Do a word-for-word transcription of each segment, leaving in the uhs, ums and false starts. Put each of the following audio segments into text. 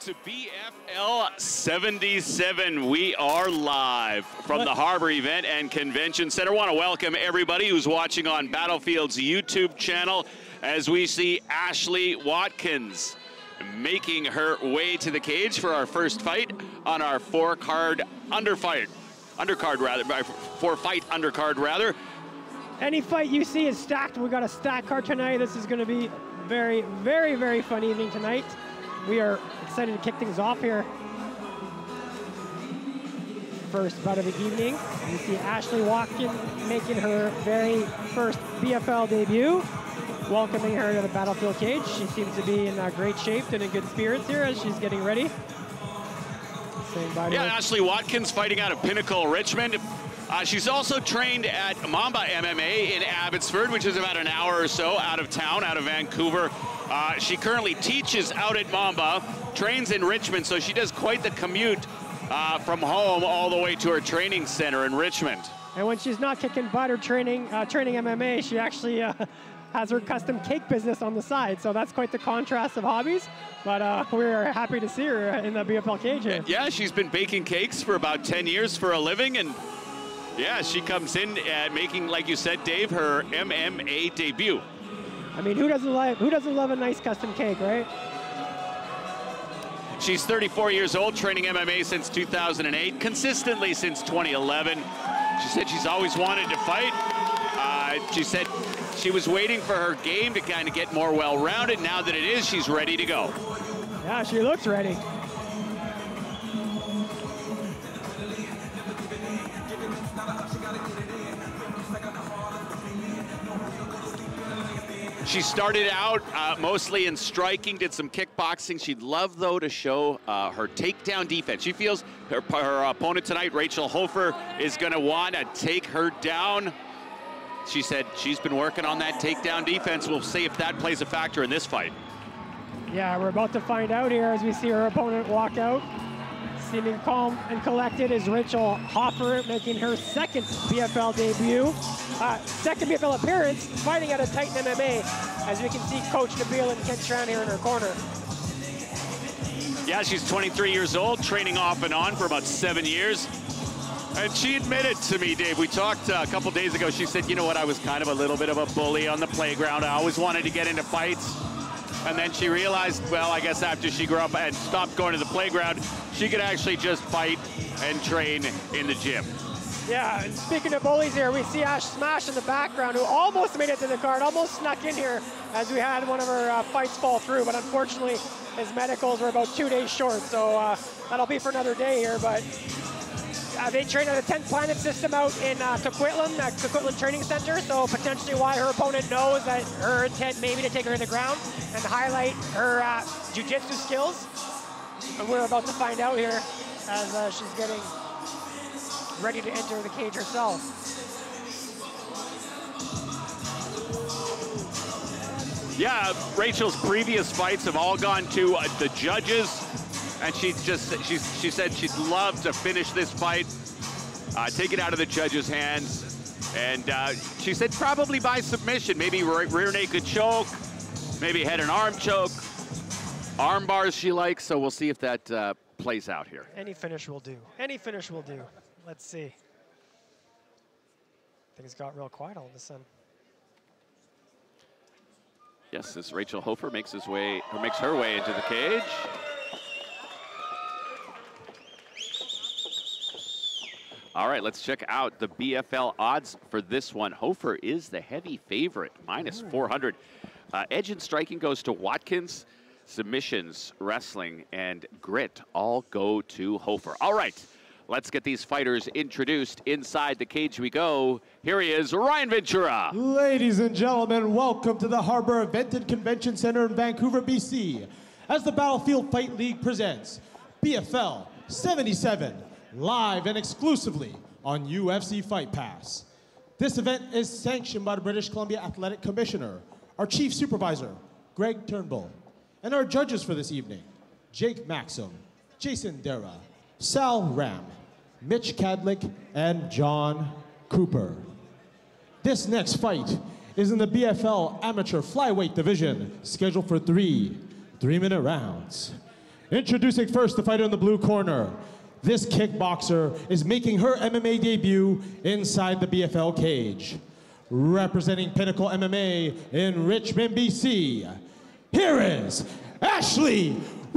To B F L seventy-seven, we are live from the Harbor Event and Convention Center. I want to welcome everybody who's watching on Battlefield's YouTube channel as we see Ashley Watkins making her way to the cage for our first fight on our four-card underfight, undercard rather, four-fight undercard rather. Any fight you see is stacked. We got a stacked card tonight. This is going to be very, very, very fun evening tonight. We are excited to kick things off here. First bout of the evening, you see Ashley Watkins making her very first B F L debut. Welcoming her to the Battlefield cage. She seems to be in uh, great shape and in good spirits here as she's getting ready. Yeah, Ashley Watkins fighting out of Pinnacle, Richmond. Uh, she's also trained at Mamba M M A in Abbotsford, which is about an hour or so out of town, out of Vancouver. Uh, she currently teaches out at Mamba, trains in Richmond, so she does quite the commute uh, from home all the way to her training center in Richmond. And when she's not kicking butt or training, uh, training M M A, she actually uh, has her custom cake business on the side. So that's quite the contrast of hobbies. But uh, we're happy to see her in the B F L cage here. Yeah, she's been baking cakes for about ten years for a living, and yeah, she comes in at making, like you said, Dave, her M M A debut. I mean, who doesn't like, who doesn't love a nice custom cake, right? She's thirty-four years old, training M M A since two thousand eight, consistently since twenty eleven. She said she's always wanted to fight. Uh, she said she was waiting for her game to kind of get more well-rounded. Now that it is, she's ready to go. Yeah, she looks ready. She started out uh, mostly in striking, did some kickboxing. She'd love, though, to show uh, her takedown defense. She feels her, her opponent tonight, Rachel Hofer, is going to want to take her down. She said she's been working on that takedown defense. We'll see if that plays a factor in this fight. Yeah, we're about to find out here as we see her opponent walk out. Seeming calm and collected is Rachel Hofer, making her second B F L debut. Uh, second B F L appearance, fighting out of Titan M M A, as we can see Coach Nabil and Ken Tran here in her corner. Yeah, she's twenty-three years old, training off and on for about seven years. And she admitted to me, Dave, we talked uh, a couple days ago, she said, you know what, I was kind of a little bit of a bully on the playground. I always wanted to get into fights. And then she realized, well, I guess after she grew up and stopped going to the playground, she could actually just fight and train in the gym. Yeah, and speaking of bullies here, we see Ash Smash in the background, who almost made it to the card, almost snuck in here as we had one of her uh, fights fall through, but unfortunately his medicals were about two days short, so uh, that'll be for another day here. But uh, they train at a tenth Planet system out in uh, Coquitlam, at Coquitlam Training Center, so potentially why her opponent knows that her intent may be to take her to the ground and highlight her uh, jiu-jitsu skills. And we're about to find out here as uh, she's getting ready to enter the cage herself. Yeah, Rachel's previous fights have all gone to uh, the judges, and she just she she said she'd love to finish this fight, uh, take it out of the judges' hands, and uh, she said probably by submission, maybe rear naked choke, maybe head and arm choke, arm bars she likes. So we'll see if that uh, plays out here. Any finish will do. Any finish will do. Let's see. Things got real quiet all of a sudden. Yes, this Rachel Hofer makes his way, or makes her way into the cage. All right, let's check out the B F L odds for this one. Hofer is the heavy favorite, minus four hundred. Uh, edge and striking goes to Watkins. Submissions, wrestling, and grit all go to Hofer. All right. Let's get these fighters introduced. Inside the cage we go. Here he is, Ryan Ventura. Ladies and gentlemen, welcome to the Harbor Event and Convention Center in Vancouver, B C, as the Battlefield Fight League presents B F L seventy-seven, live and exclusively on U F C Fight Pass. This event is sanctioned by the British Columbia Athletic Commissioner, our Chief Supervisor, Greg Turnbull, and our judges for this evening, Jake Maxim, Jason Dara, Sal Ram, Mitch Kadlick, and John Cooper. This next fight is in the B F L Amateur Flyweight Division, scheduled for three three-minute rounds. Introducing first the fighter in the blue corner. This kickboxer is making her M M A debut inside the B F L cage. Representing Pinnacle M M A in Richmond, B C, here is Ashley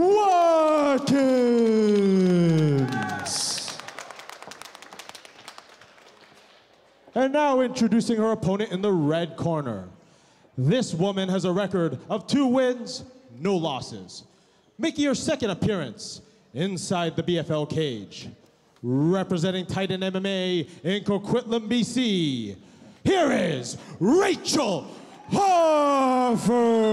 Watkins. And now introducing her opponent in the red corner. This woman has a record of two wins, no losses. Making her second appearance inside the B F L cage. Representing Titan M M A in Coquitlam, B C, here is Rachel Hofer.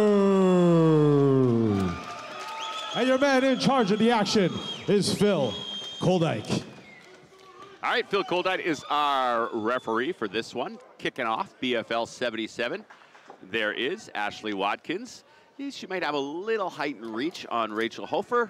And your man in charge of the action is Phil Koldyke. All right, Phil Koldyke is our referee for this one. Kicking off B F L seventy-seven. There is Ashley Watkins. She might have a little height and reach on Rachel Hofer.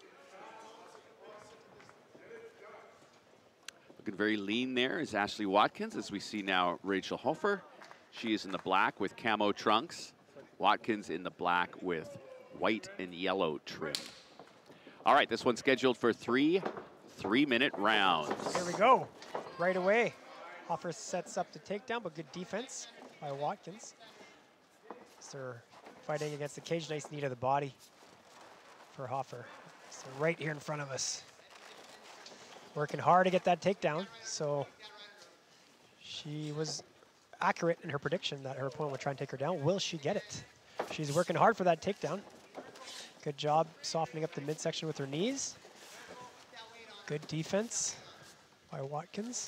Looking very lean there is Ashley Watkins, as we see now Rachel Hofer. She is in the black with camo trunks. Watkins in the black with white and yellow trim. All right, this one's scheduled for three three-minute rounds. Here we go, right away. Hofer sets up the takedown, but good defense by Watkins. So they're fighting against the cage, nice knee to the body for Hofer. So right here in front of us. Working hard to get that takedown, so she was accurate in her prediction that her opponent would try and take her down. Will she get it? She's working hard for that takedown. Good job softening up the midsection with her knees. Good defense by Watkins.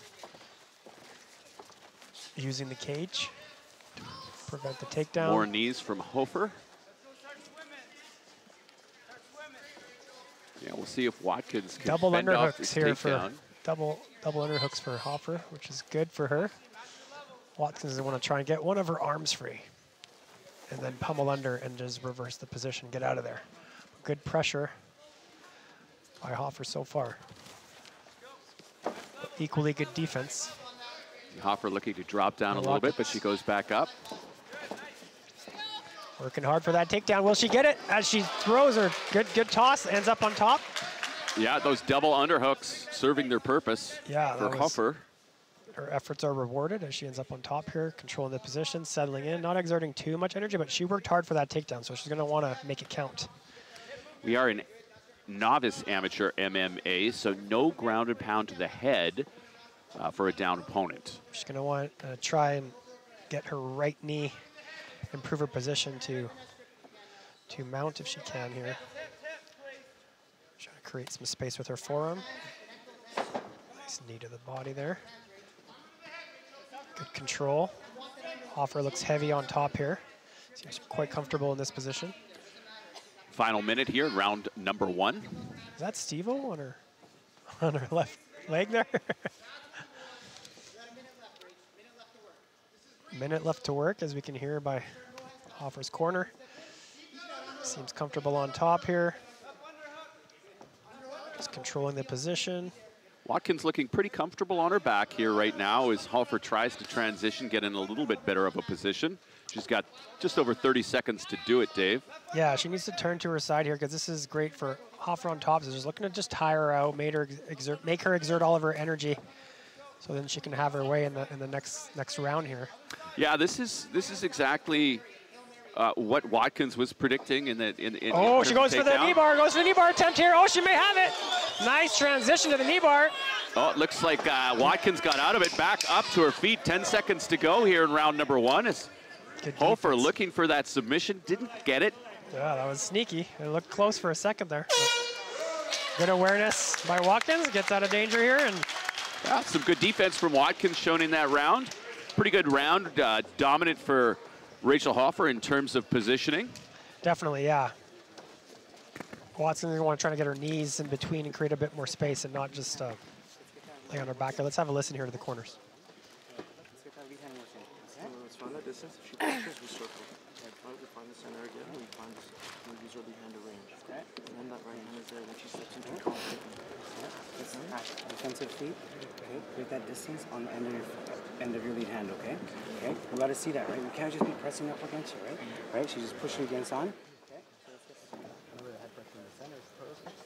Using the cage to prevent the takedown. More knees from Hofer. Yeah, we'll see if Watkins can double fend off underhooks this here takedown. for double double underhooks for Hofer, which is good for her. Watkins is want to try and get one of her arms free, and then pummel under and just reverse the position, get out of there. Good pressure by Hofer so far. Equally good defense. Hofer looking to drop down a little bit, but she goes back up. Working hard for that takedown. Will she get it? As she throws her good, good toss, ends up on top. Yeah, those double underhooks serving their purpose Yeah, for that was- Hofer. Her efforts are rewarded as she ends up on top here, controlling the position, settling in, not exerting too much energy, but she worked hard for that takedown, so she's going to want to make it count. We are in novice amateur M M A, so no ground and pound to the head uh, for a down opponent. She's going to want to try and get her right knee, improve her position to, to mount if she can here. Try to create some space with her forearm. Nice knee to the body there. Good control. Hofer looks heavy on top here. Seems quite comfortable in this position. Final minute here in round number one. Is that Steve-O on her, on her left leg there? Minute left to work, as we can hear by Hofer's corner. Seems comfortable on top here. Just controlling the position. Watkins looking pretty comfortable on her back here right now as Hofer tries to transition, get in a little bit better of a position. She's got just over thirty seconds to do it, Dave. Yeah, she needs to turn to her side here because this is great for Hofer on top. So she's looking to just tire her out, made her exert, make her exert all of her energy, so then she can have her way in the in the next next round here. Yeah, this is this is exactly uh, what Watkins was predicting in the in. in Oh, in she goes for the knee bar. Goes for the knee bar attempt here. Oh, she may have it. Nice transition to the knee bar. Oh, it looks like uh, Watkins got out of it. Back up to her feet. Ten seconds to go here in round number one. As Hofer defense. looking for that submission, didn't get it. Yeah, that was sneaky. It looked close for a second there. Good awareness by Watkins. Gets out of danger here. And yeah, some good defense from Watkins shown in that round. Pretty good round. Uh, dominant for Rachel Hofer in terms of positioning. definitely, yeah. Watson's going to want to try to get her knees in between and create a bit more space and not just uh, lay on her back there. Let's have a listen here to the corners. Let's find that distance. If she pushes, we circle. We find the center again. We find this. We use our behind the range. Okay. And then that right hand is there when she steps into contact. Listen, defensive feet. Okay. Create that distance on the end of your end of your lead hand. Okay. Okay. We got to see that, right? We can't just be pressing up against you, right? Right. She's just pushing against on. Okay. So let's get the center. Remember the head pressure in the center is perfect.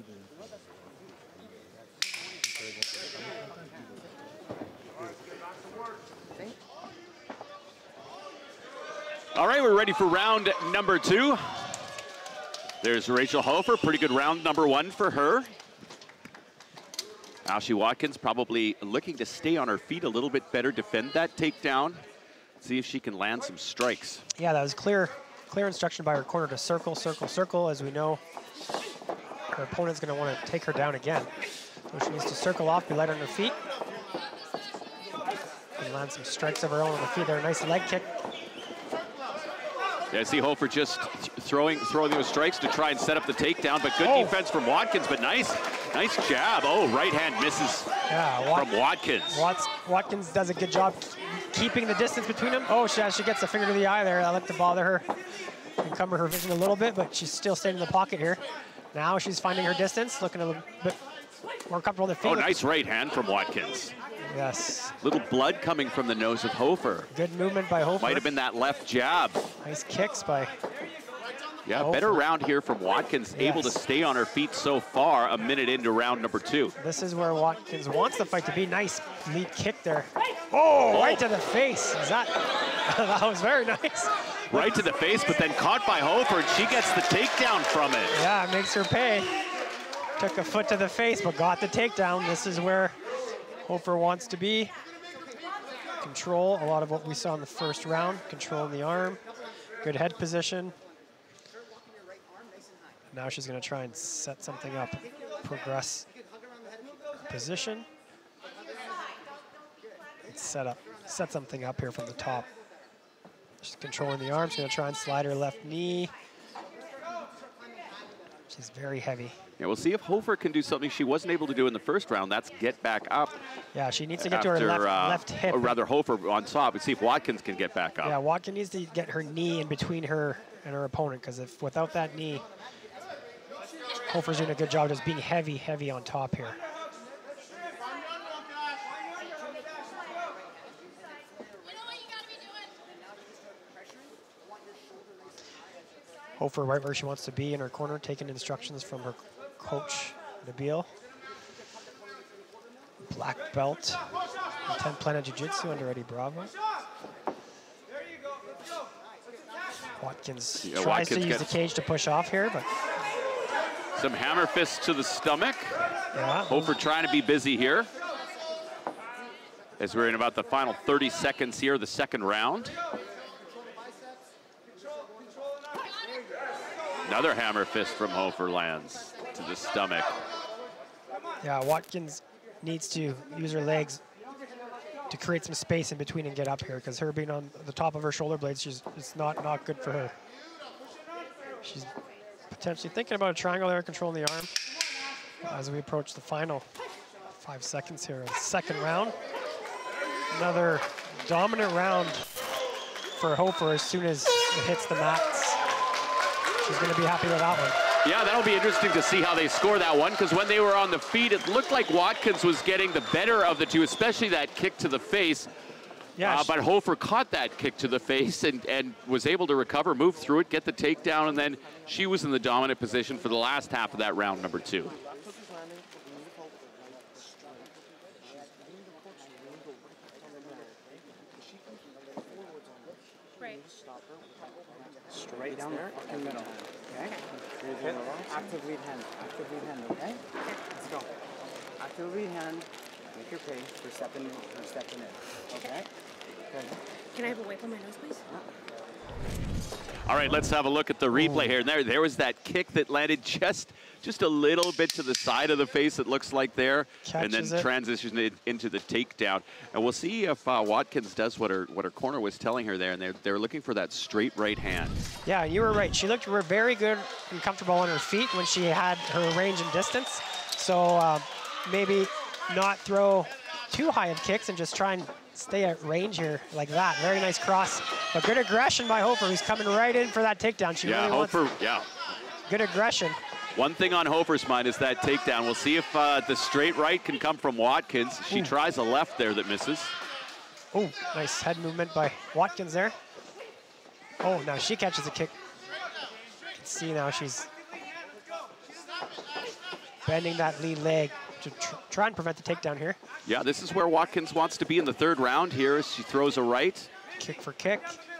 All right, we're ready for round number two. There's Rachel Hofer, pretty good round number one for her. Ashley Watkins probably looking to stay on her feet a little bit better, defend that takedown, see if she can land some strikes. Yeah, that was clear, clear instruction by her corner to circle, circle, circle. As we know, her opponent's going to want to take her down again. So she needs to circle off, be light on her feet, and land some strikes of her own on the feet there. Nice leg kick. Yeah, I see Hofer just th throwing throwing those strikes to try and set up the takedown, but good Oh. defense from Watkins, but nice, nice jab. Oh, right hand misses Yeah, Wat from Watkins. Watts, Watkins does a good job keeping the distance between them. Oh, she, she gets a finger to the eye there. I like to bother her, encumber her vision a little bit, but she's still staying in the pocket here. Now she's finding her distance, looking a little bit more comfortable on the feet. Oh, nice right hand from Watkins. Yes. Little blood coming from the nose of Hofer. Good movement by Hofer. Might have been that left jab. Nice kicks by Yeah, Hofer. better round here from Watkins, able to Yes. stay on her feet so far, a minute into round number two. This is where Watkins wants the fight to be. Nice lead kick there. Oh, right to the face. Is that, that was very nice. Right to the face, but then caught by Hofer, and she gets the takedown from it. Yeah, it makes her pay. Took a foot to the face, but got the takedown. This is where Hofer wants to be. Control, a lot of what we saw in the first round. Control in the arm, good head position. Now she's gonna try and set something up. Progress position. And set up, set something up here from the top. She's controlling the arm. She's gonna try and slide her left knee. She's very heavy. Yeah, we'll see if Hofer can do something she wasn't able to do in the first round. That's get back up. Yeah, she needs to get after, to her left, uh, left hip. Or rather, Hofer on top. We'll see if Watkins can get back up. Yeah, Watkins needs to get her knee in between her and her opponent, because if without that knee, Hofer's doing a good job just being heavy, heavy on top here. Hofer right where she wants to be in her corner, taking instructions from her coach, Nabil. Black belt in ten Planet Jiu-Jitsu under Eddie Bravo. Watkins Yeah, tries Watkins to use the gets- cage to push off here, but Some hammer fists to the stomach. yeah. Hofer trying to be busy here. As we're in about the final thirty seconds here, the second round. Another hammer fist from Hofer lands to the stomach. Yeah, Watkins needs to use her legs to create some space in between and get up here, because her being on the top of her shoulder blades, she's it's not not good for her. She's potentially thinking about a triangle there, controlling the arm as we approach the final five seconds here of the second round. Another dominant round for Hofer as soon as it hits the mats. She's going to be happy with that one. Yeah, that'll be interesting to see how they score that one, because when they were on the feet, it looked like Watkins was getting the better of the two, especially that kick to the face. Yeah, Uh, she- but Hofer caught that kick to the face and, and was able to recover, move through it, get the takedown, and then she was in the dominant position for the last half of that round number two. Straight down the fucking middle. Okay? Hit active lead hand. Active lead hand, okay? Let's go. Active lead hand. Make your pay for stepping in. For stepping in. Okay? Good. Can I have a wipe on my nose, please? All right, let's have a look at the replay here. And there, there was that kick that landed just, just a little bit to the side of the face, it looks like there, and Catches then it. transitioned it into the takedown. And we'll see if uh, Watkins does what her what her corner was telling her there, and they're they're looking for that straight right hand. Yeah, you were right. She looked very good and comfortable on her feet when she had her range and distance. So uh, maybe not throw too high of kicks and just try and stay at range here like that. Very nice cross, but good aggression by Hofer, who's coming right in for that takedown. She Yeah, really wants Hofer. Yeah. good aggression. One thing on Hofer's mind is that takedown. We'll see if uh, the straight right can come from Watkins. She Ooh. tries a left there that misses. Oh, nice head movement by Watkins there. Oh, now she catches a kick. You can see now she's bending that lead leg to tr try and prevent the takedown here. Yeah, this is where Watkins wants to be in the third round here as she throws a right. Kick for kick.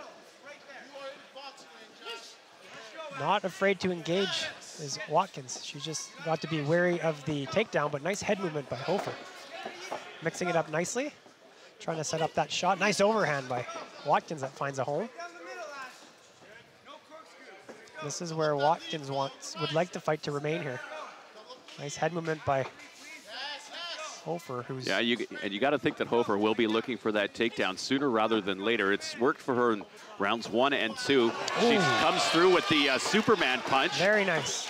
Not afraid to engage is Watkins. She just got to be wary of the takedown, but nice head movement by Hofer. Mixing it up nicely, trying to set up that shot. Nice overhand by Watkins that finds a home. This is where Watkins wants, would like the fight to remain here. Nice head movement by Hofer, who's... Yeah, you, and you got to think that Hofer will be looking for that takedown sooner rather than later. It's worked for her in rounds one and two. She Ooh. comes through with the uh, Superman punch. Very nice.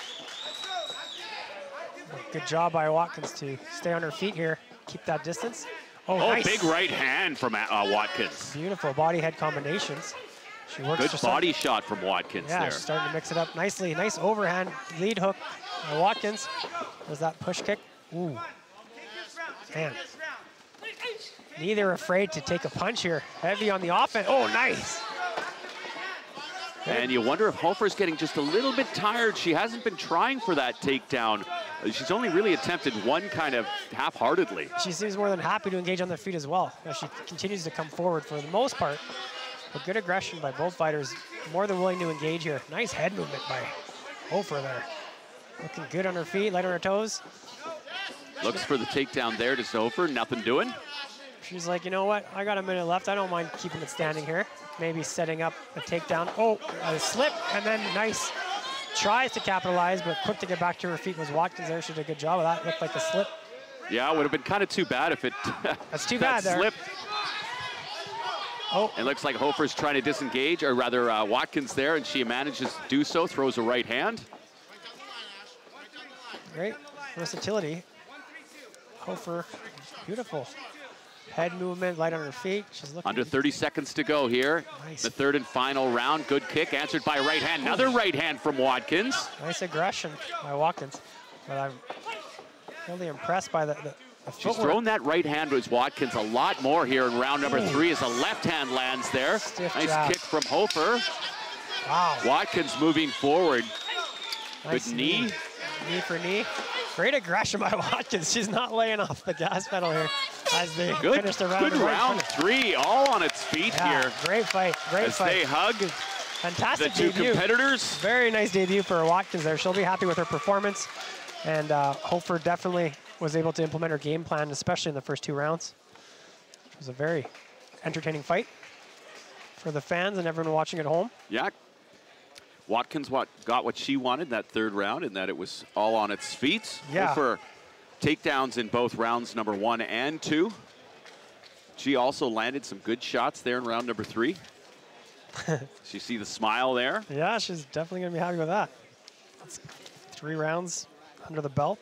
Good job by Watkins to stay on her feet here, keep that distance. Oh, Oh, nice. big right hand from uh, Watkins. Beautiful body head combinations. She works Good herself- body shot from Watkins Yeah, there. she's starting to mix it up nicely. Nice overhand lead hook by Watkins. There's that push kick. Ooh. Man. Neither afraid to take a punch here. Heavy on the offense. Oh, nice. And you wonder if Hofer's getting just a little bit tired. She hasn't been trying for that takedown. She's only really attempted one kind of half-heartedly. She seems more than happy to engage on their feet as well. As she continues to come forward for the most part. But good aggression by both fighters. More than willing to engage here. Nice head movement by Hofer there. Looking good on her feet, light on her toes. Looks for the takedown there to Hofer, nothing doing. She's like, you know what? I got a minute left. I don't mind keeping it standing here. Maybe setting up a takedown. Oh, a slip, and then nice. Tries to capitalize, but quick to get back to her feet was Watkins there. She did a good job of that. Looked like a slip. Yeah, it would have been kind of too bad if it That's too that bad there. slipped. Oh, It looks like Hofer's trying to disengage, or rather uh, Watkins there, and she manages to do so, throws a right hand. great versatility. Hofer, beautiful. Head movement, light on her feet. She's looking. Under thirty seconds to go here. Nice. The third and final round. Good kick, answered by right hand. Another right hand from Watkins. Nice aggression by Watkins. But I'm really impressed by the, the, the She's footwork. thrown that right hand with Watkins a lot more here in round number three as a left hand lands there. Stiff Nice jab. kick from Hofer. Wow. Watkins moving forward. Nice Good knee. Knee for knee. Great aggression by Watkins. She's not laying off the gas pedal here as they Good, finish the round. good right round finish. three, all on its feet Yeah, here great fight. Great as fight. they hug the Fantastic two debut. competitors. Very nice debut for Watkins there. She'll be happy with her performance. And uh, Hofer definitely was able to implement her game plan, especially in the first two rounds. It was a very entertaining fight for the fans and everyone watching at home. Yeah. Watkins what, got what she wanted that third round, and that it was all on its feet. Yeah. For takedowns in both rounds number one and two. She also landed some good shots there in round number three. You see the smile there? Yeah, she's definitely going to be happy with that. That's three rounds under the belt.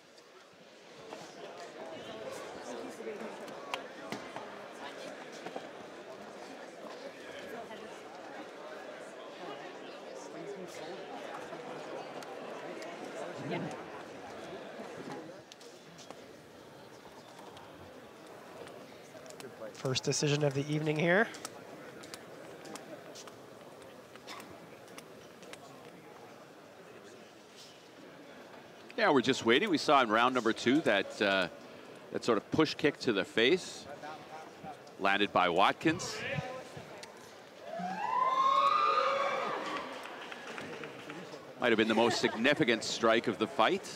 First decision of the evening here. Yeah, we're just waiting. We saw in round number two that uh, that sort of push kick to the face landed by Watkins. Might have been the most significant strike of the fight.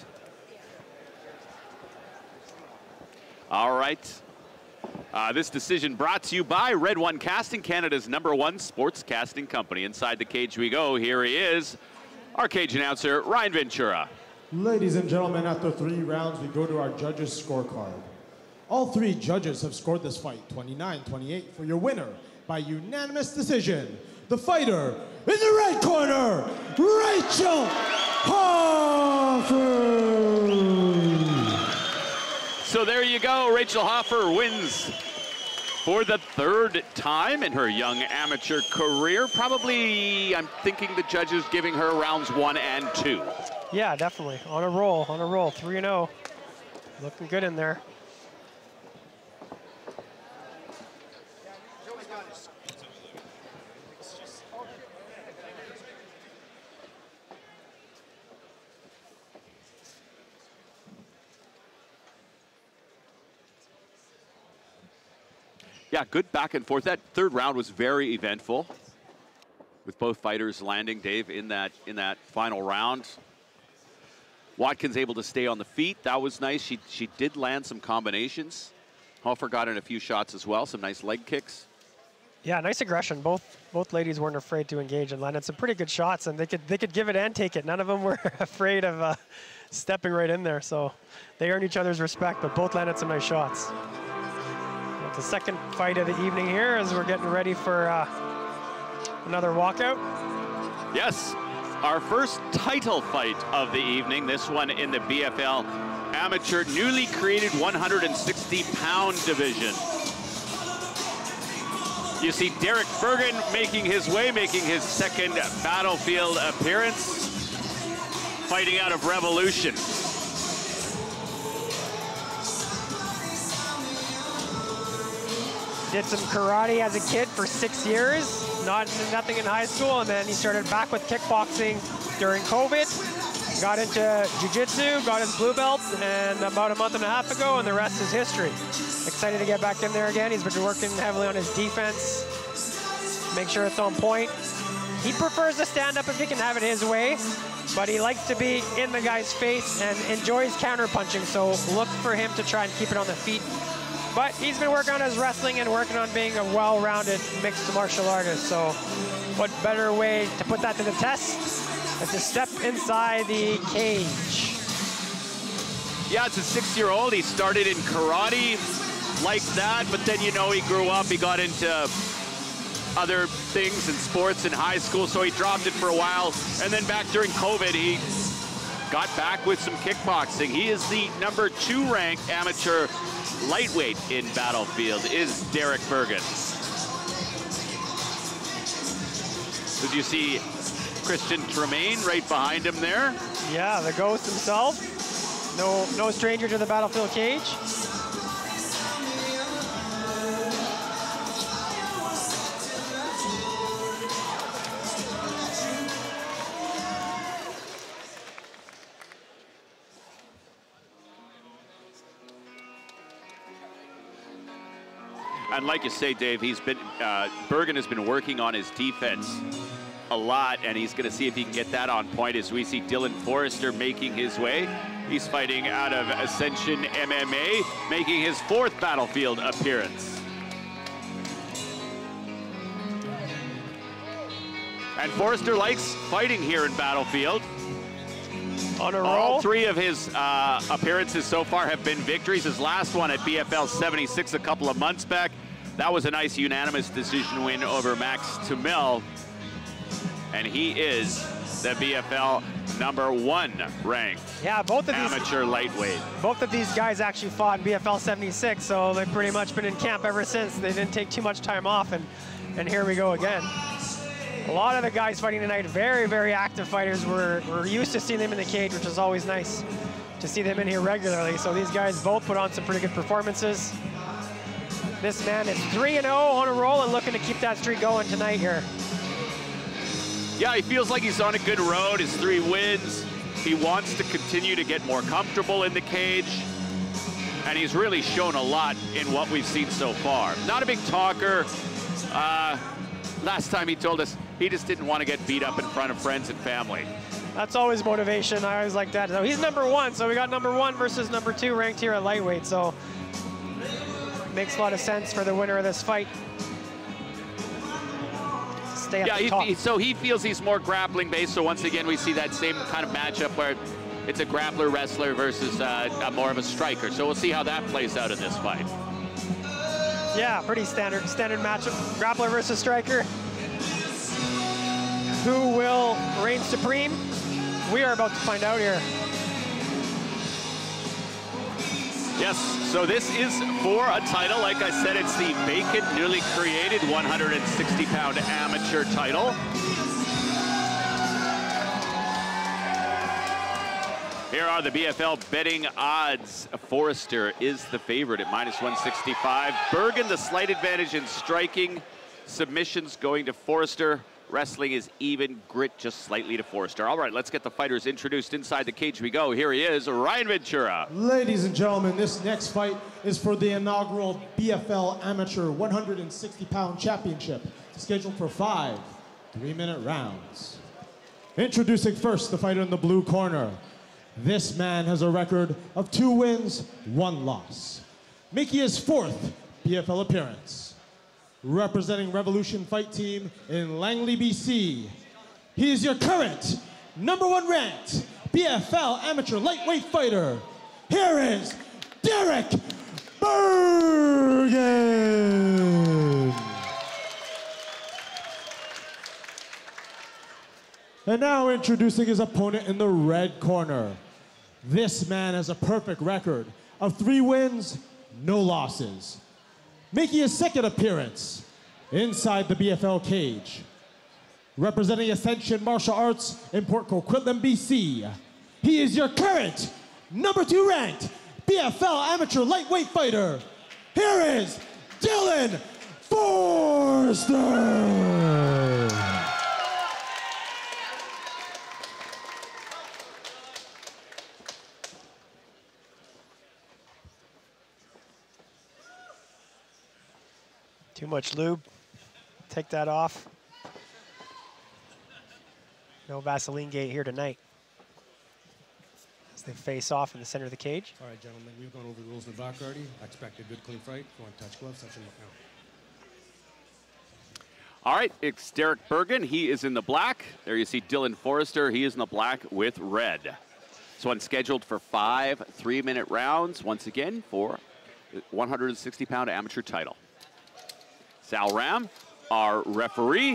All right. Uh, this decision brought to you by Red One Casting, Canada's number one sports casting company. Inside the cage we go. Here he is, our cage announcer, Ryan Ventura. Ladies and gentlemen, after three rounds, we go to our judges' scorecard. All three judges have scored this fight twenty-nine twenty-eight for your winner by unanimous decision. The fighter in the right corner, Rachel Hofer. So there you go. Rachel Hofer wins for the third time in her young amateur career. Probably, I'm thinking the judges giving her rounds one and two. Yeah, definitely. On a roll, on a roll. three and oh. Looking good in there. Yeah, good back and forth. That third round was very eventful, with both fighters landing, Dave, in that in that final round. Watkins able to stay on the feet. That was nice. She she did land some combinations. Hofer got in a few shots as well. Some nice leg kicks. Yeah, nice aggression. Both both ladies weren't afraid to engage and landed some pretty good shots, and they could they could give it and take it. None of them were afraid of uh, stepping right in there. So they earned each other's respect, but both landed some nice shots. It's the second fight of the evening here as we're getting ready for uh, another walkout. Yes, our first title fight of the evening. This one in the B F L Amateur newly created one hundred sixty pound division. You see Derek Bergen making his way, making his second Battlefield appearance, fighting out of Revolution. Did some karate as a kid for six years, not nothing in high school, and then he started back with kickboxing during COVID. Got into jiu-jitsu, got his blue belt, and about a month and a half ago, and the rest is history. Excited to get back in there again. He's been working heavily on his defense, make sure it's on point. He prefers to stand up if he can have it his way, but he likes to be in the guy's face and enjoys counter-punching, so look for him to try and keep it on the feet. But he's been working on his wrestling and working on being a well-rounded mixed martial artist, so what better way to put that to the test than to step inside the cage. Yeah, it's a six-year-old. He started in karate like that, but then, you know, he grew up, he got into other things in sports in high school, so he dropped it for a while, and then back during COVID, he got back with some kickboxing. He is the number two ranked amateur lightweight in Battlefield, is Derek Bergen. Did you see Christian Tremaine right behind him there? Yeah, the ghost himself. No, no stranger to the Battlefield cage. And like you say, Dave, he's been uh, Bergen has been working on his defense a lot, and he's going to see if he can get that on point as we see Dylan Forrester making his way. He's fighting out of Ascension M M A, making his fourth Battlefield appearance. And Forrester likes fighting here in Battlefield. On a roll. All three of his uh, appearances so far have been victories. His last one at B F L seventy-six a couple of months back. That was a nice unanimous decision win over Max Tumel. And he is the B F L number one ranked yeah, both of these, amateur lightweight. Both of these guys actually fought in B F L seventy-six, so they've pretty much been in camp ever since. They didn't take too much time off, and, and here we go again. A lot of the guys fighting tonight, very, very active fighters. We're, we're used to seeing them in the cage, which is always nice to see them in here regularly. So these guys both put on some pretty good performances. This man is three and oh on a roll and looking to keep that streak going tonight here. Yeah, he feels like he's on a good road, his three wins. He wants to continue to get more comfortable in the cage. And he's really shown a lot in what we've seen so far. Not a big talker. Uh, last time he told us he just didn't want to get beat up in front of friends and family. That's always motivation. I always like that. So he's number one, so we got number one versus number two ranked here at lightweight. So makes a lot of sense for the winner of this fight. Stay at yeah, the he, top. he, so he feels he's more grappling based. So once again, we see that same kind of matchup where it's a grappler wrestler versus uh, a more of a striker. So we'll see how that plays out in this fight. Yeah, pretty standard standard matchup. Grappler versus striker. Who will reign supreme? We are about to find out here. Yes, so this is for a title. Like I said, it's the vacant, newly created one hundred sixty pound amateur title. Here are the B F L betting odds. Forrester is the favorite at minus one sixty-five. Bergen, the slight advantage in striking. Submissions going to Forrester. Wrestling is even, grit just slightly to Forster. All right, let's get the fighters introduced. Inside the cage we go. Here he is, Ryan Ventura. Ladies and gentlemen, this next fight is for the inaugural B F L Amateur one hundred sixty pound Championship, scheduled for five three-minute rounds. Introducing first the fighter in the blue corner. This man has a record of two wins, one loss, making his fourth B F L appearance. Representing Revolution Fight Team in Langley, B C, he is your current number one ranked B F L amateur lightweight fighter. Here is Derek Bergen. And now introducing his opponent in the red corner. This man has a perfect record of three wins, no losses, making his second appearance inside the B F L cage. Representing Ascension Martial Arts in Port Coquitlam, B C, he is your current number two ranked B F L amateur lightweight fighter. Here is Dylan Forster. Too much lube. Take that off. No Vaseline gate here tonight. As they face off in the center of the cage. All right, gentlemen, we've gone over the rules in the back already. I expect a good, clean fight. If you want to touch gloves, touch them now. All right, it's Derek Bergen. He is in the black. There you see Dylan Forrester. He is in the black with red. This one's scheduled for five three-minute rounds, once again, for one hundred sixty pound amateur title. Sal Ram, our referee.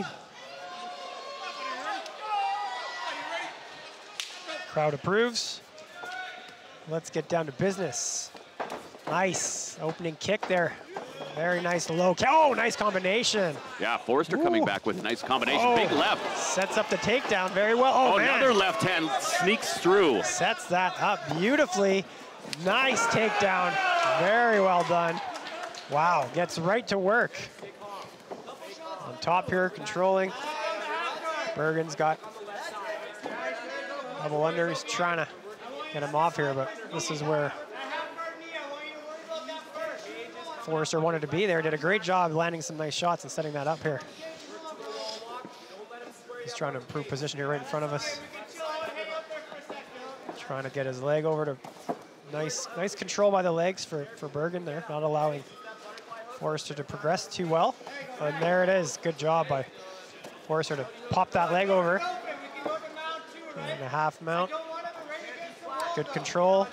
Crowd approves. Let's get down to business. Nice opening kick there. Very nice low kick. Oh, nice combination. Yeah, Forrester coming back with a nice combination. Oh, big left. Sets up the takedown very well. Oh, Oh, man. another left hand sneaks through. Sets that up beautifully. Nice takedown. Very well done. Wow, gets right to work. On top here, controlling. Bergen's got double under. He's trying to get him off here, but this is where Forrester wanted to be there. Did a great job landing some nice shots and setting that up here. He's trying to improve position here right in front of us. Trying to get his leg over to nice, nice control by the legs for, for Bergen there, not allowing Forrester to progress too well. And there it is. Good job by Forrester to pop that leg over. And a half mount. Good control.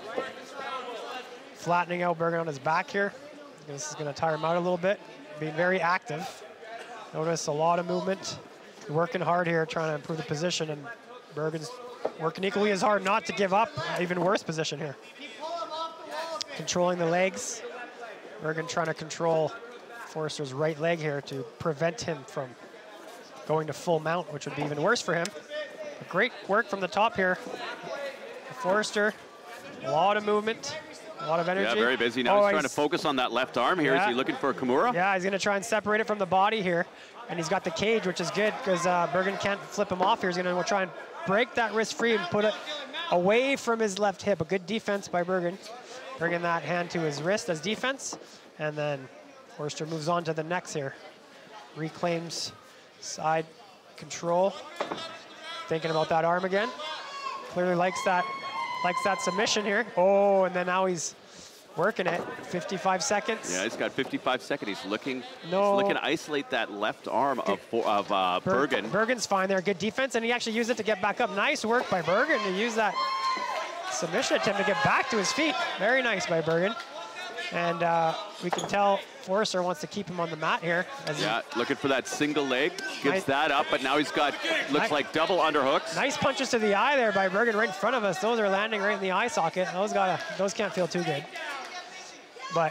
Flattening out Bergen on his back here. This is going to tire him out a little bit. Being very active. Notice a lot of movement. Working hard here, trying to improve the position, and Bergen's working equally as hard not to give up. Even worse position here. Controlling the legs. Bergen trying to control Forrester's right leg here to prevent him from going to full mount, which would be even worse for him. But great work from the top here. Forrester, a lot of movement, a lot of energy. Yeah, very busy. Now oh, he's trying to focus on that left arm here. Yeah. Is he looking for a Kimura? Yeah, he's going to try and separate it from the body here. And he's got the cage, which is good because uh, Bergen can't flip him off here. He's going to try and break that wrist free and put it away from his left hip. A good defense by Bergen. Bringing that hand to his wrist as defense. And then Forrester moves on to the next here. Reclaims side control. Thinking about that arm again. Clearly likes that, likes that submission here. Oh, and then now he's working it. fifty-five seconds. Yeah, he's got fifty-five seconds. He's looking, No. he's looking to isolate that left arm of, of uh, Ber- Bergen. Bergen's fine there. Good defense, and he actually used it to get back up. Nice work by Bergen to use that submission attempt to get back to his feet. Very nice by Bergen. And uh, we can tell Forrester wants to keep him on the mat here. As Yeah, looking for that single leg. Gets Nice. that up, but now he's got, looks Nice. like double underhooks. Nice punches to the eye there by Bergen right in front of us. Those are landing right in the eye socket. Those gotta, those can't feel too good. But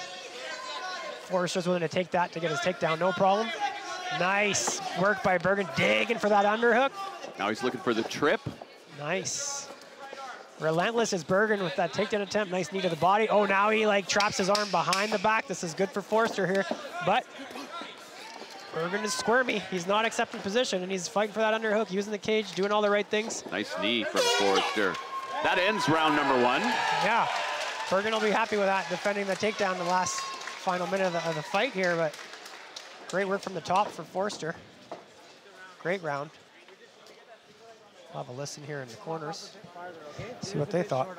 Forrester's willing to take that to get his takedown, no problem. Nice work by Bergen, digging for that underhook. Now he's looking for the trip. Nice. Relentless is Bergen with that takedown attempt. Nice knee to the body. Oh, now he like traps his arm behind the back. This is good for Forrester here. But Bergen is squirmy. He's not accepting position, and he's fighting for that underhook, using the cage, doing all the right things. Nice knee from Forrester. That ends round number one. Yeah, Bergen will be happy with that, defending the takedown the last final minute of the, of the fight here, but great work from the top for Forrester. Great round. I'll have a listen here in the corners. See what they thought.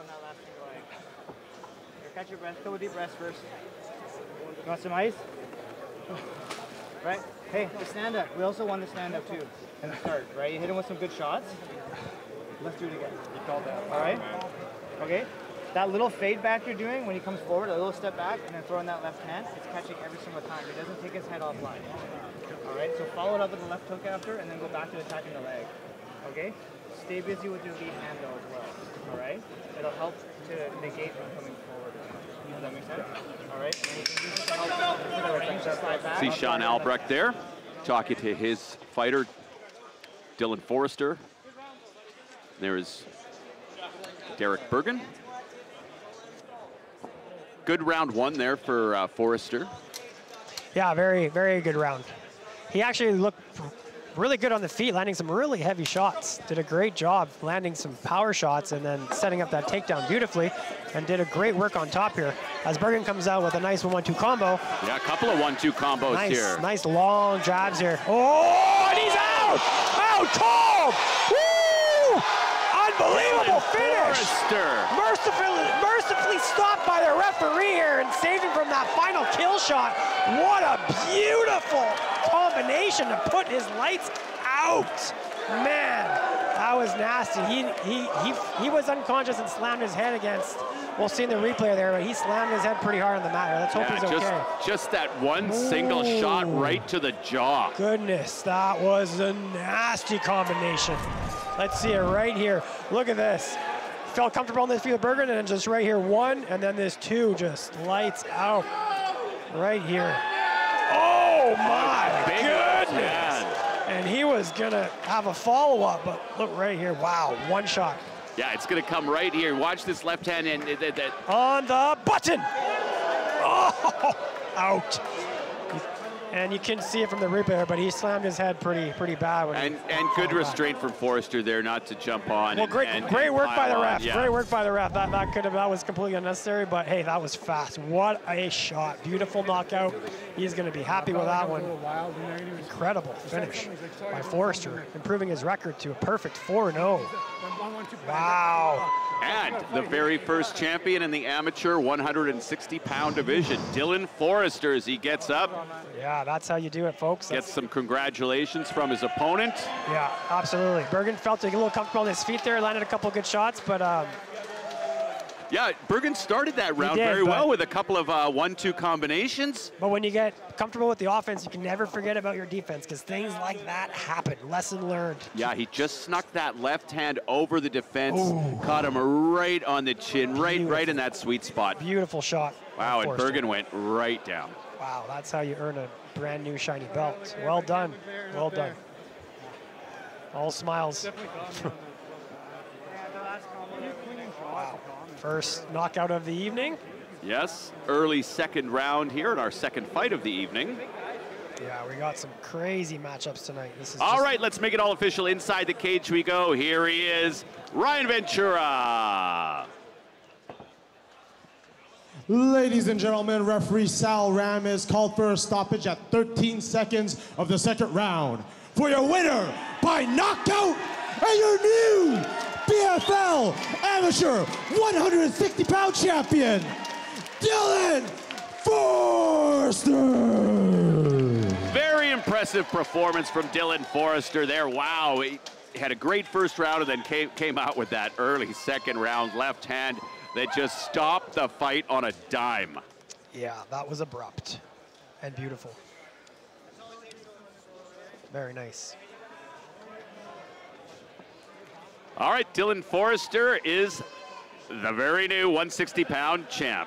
Catch your breath, couple deep breaths first. You want some ice? Right? Hey, the stand up. We also won the stand up too in the start, right? You hit him with some good shots. Let's do it again. You called that. All right? Okay? That little fade back you're doing when he comes forward, a little step back, and then throwing that left hand, it's catching every single time. He doesn't take his head offline. All right? So follow it up with the left hook after, and then go back to attacking the leg. Okay? Stay busy with your lead hand though as well. All right? It'll help to negate from coming forward. Does that make sense? All right? See Sean Albrecht there, talking to his fighter, Dylan Forrester. There is Derek Bergen. Good round one there for uh, Forrester. Yeah, very, very good round. He actually looked really good on the feet, landing some really heavy shots. Did a great job landing some power shots and then setting up that takedown beautifully, and did a great work on top here. As Bergen comes out with a nice one one two combo. Yeah, a couple of one two combos nice, here. Nice long jabs here. Oh, and he's out! Out cold! Woo! Unbelievable finish! Forrester. Mercifully, mercifully stopped by the referee here and saved him from that final kill shot. What a beautiful combination to put his lights out. Man, that was nasty. He he he he was unconscious and slammed his head against. We'll see in the replay there, but he slammed his head pretty hard on the mat. Let's hope Yeah, he's okay. just, just that one single Ooh. shot right to the jaw. Goodness, that was a nasty combination. Let's see it right here. Look at this. Felt comfortable in this field of Bergen, and then just right here, one, and then this two, just lights out right here. Oh my Big goodness! man. And he was gonna have a follow-up, but look right here, wow, one shot. Yeah, it's gonna come right here. Watch this left hand and uh, that. that- On the button! Oh, out. And you can see it from the replay, but he slammed his head pretty pretty bad. When And he and good fell back. restraint from Forrester there, not to jump on. Well, and- great, and, great and work by the pile on. ref. Yeah. Great work by the ref. That that could have that was completely unnecessary, but hey, that was fast. What a shot! Beautiful knockout. He's going to be happy with that one. Incredible finish by Forrester, improving his record to a perfect four and oh. Wow. And the very first champion in the amateur one hundred sixty pound division, Dylan Forrester, as he gets up, Yeah, that's how you do it, folks. That's- gets some congratulations from his opponent. Yeah, absolutely. Bergen felt a little comfortable on his feet there, landed a couple good shots, but um, Yeah, Bergen started that round did, very but- well with a couple of uh, one two combinations. but when you get comfortable with the offense, you can never forget about your defense because things like that happen. Lesson learned. Yeah, he just snuck that left hand over the defense, caught him right on the chin, right right in that sweet spot. Beautiful shot. Wow, and Forrester. Bergen went right down. Wow, that's how you earn a brand new shiny belt. Well done. Well done. All smiles. Wow. First knockout of the evening. Yes, early second round here in our second fight of the evening. Yeah, we got some crazy matchups tonight. This is All just- right, let's make it all official. Inside the cage we go. Here he is, Ryan Ventura. Ladies and gentlemen, referee Sal Ram is called for a stoppage at thirteen seconds of the second round. For your winner by knockout and your new B F L Amateur one hundred sixty pound champion, Dylan Forrester. Very impressive performance from Dylan Forrester there. Wow, he had a great first round and then came, came out with that early second round left hand that just stopped the fight on a dime. Yeah, that was abrupt and beautiful. Very nice. All right, Dylan Forrester is the very new one hundred sixty pound champ.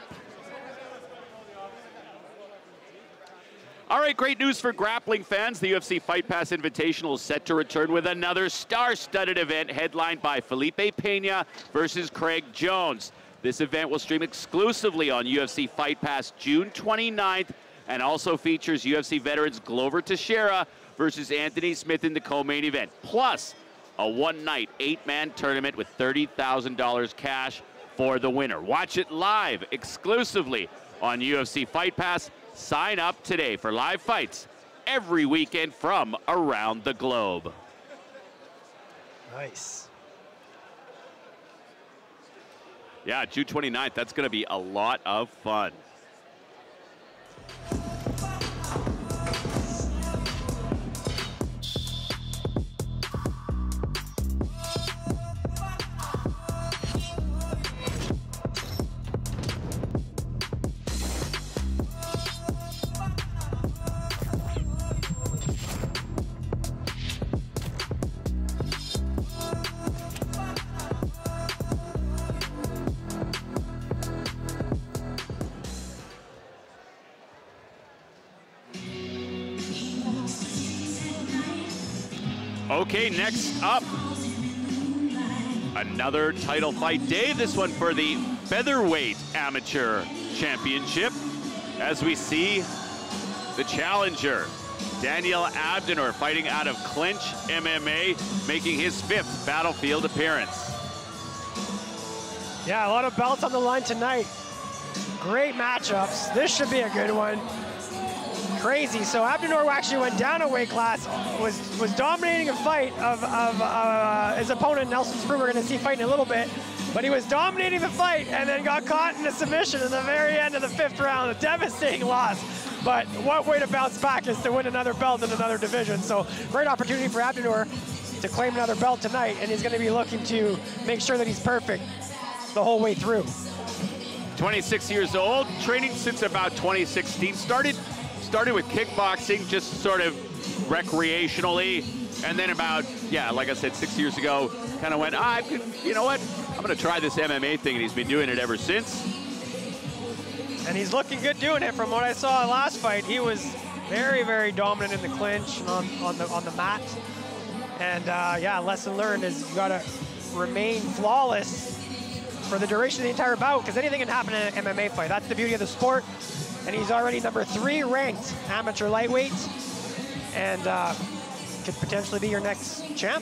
All right, great news for grappling fans. The U F C Fight Pass Invitational is set to return with another star-studded event headlined by Felipe Pena versus Craig Jones. This event will stream exclusively on U F C Fight Pass June twenty-ninth. and also features U F C veterans Glover Teixeira versus Anthony Smith in the co-main event. Plus, a one-night, eight-man tournament with thirty thousand dollars cash for the winner. Watch it live, exclusively on U F C Fight Pass. Sign up today for live fights every weekend from around the globe. Nice. Yeah, June twenty-ninth, that's going to be a lot of fun. Okay, next up, another title fight day. This one for the Featherweight Amateur Championship. As we see the challenger, Daniel Abdenur, fighting out of Clinch M M A, making his fifth Battlefield appearance. Yeah, a lot of belts on the line tonight. Great matchups. This should be a good one. Crazy. So Abdenur actually went down a weight class, was was dominating a fight of, of uh, his opponent, Nelson Sprue. We're going to see fight in a little bit. But he was dominating the fight and then got caught in a submission in the very end of the fifth round. A devastating loss. But what way to bounce back is to win another belt in another division. So great opportunity for Abdenur to claim another belt tonight, and he's going to be looking to make sure that he's perfect the whole way through. twenty-six years old, training since about twenty sixteen. Started started with kickboxing, just sort of recreationally, and then about, yeah, like I said, six years ago, kind of went, ah, you know what, I'm going to try this M M A thing, and he's been doing it ever since. And he's looking good doing it. From what I saw last fight, he was very, very dominant in the clinch and on, on, the, on the mat. And uh, yeah, lesson learned is you got to remain flawless for the duration of the entire bout, because anything can happen in an M M A fight. That's the beauty of the sport. And he's already number three ranked amateur lightweight, and uh, could potentially be your next champ.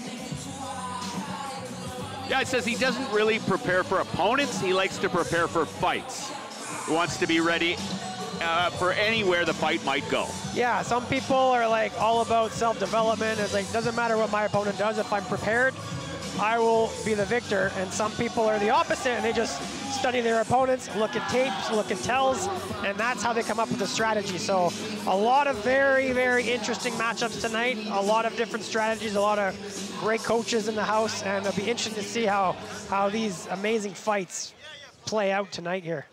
Yeah, it says he doesn't really prepare for opponents. He likes to prepare for fights. He wants to be ready uh, for anywhere the fight might go. Yeah, some people are like all about self-development. It's like, doesn't matter what my opponent does, if I'm prepared, I will be the victor. And some people are the opposite, and they just study their opponents, look at tapes, look at tells, and that's how they come up with a strategy. So a lot of very, very interesting matchups tonight, a lot of different strategies, a lot of great coaches in the house, and it'll be interesting to see how, how these amazing fights play out tonight here.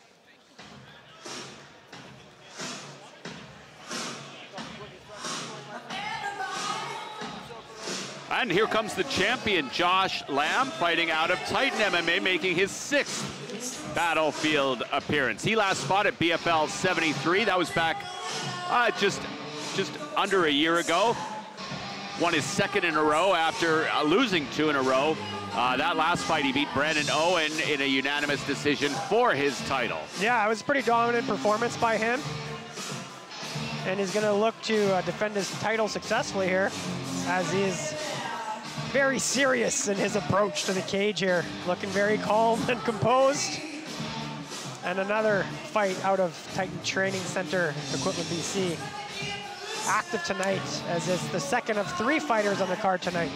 And here comes the champion, Josh Lamb, fighting out of Titan M M A, making his sixth Battlefield appearance. He last fought at B F L seventy-three. That was back uh, just, just under a year ago. Won his second in a row after uh, losing two in a row. Uh, that last fight, he beat Brandon Owen in a unanimous decision for his title. Yeah, it was a pretty dominant performance by him. And he's going to look to uh, defend his title successfully here, as he's very serious in his approach to the cage here, looking very calm and composed. And another fight out of Titan Training Center, Equipment B C. Active tonight, as it's the second of three fighters on the card tonight.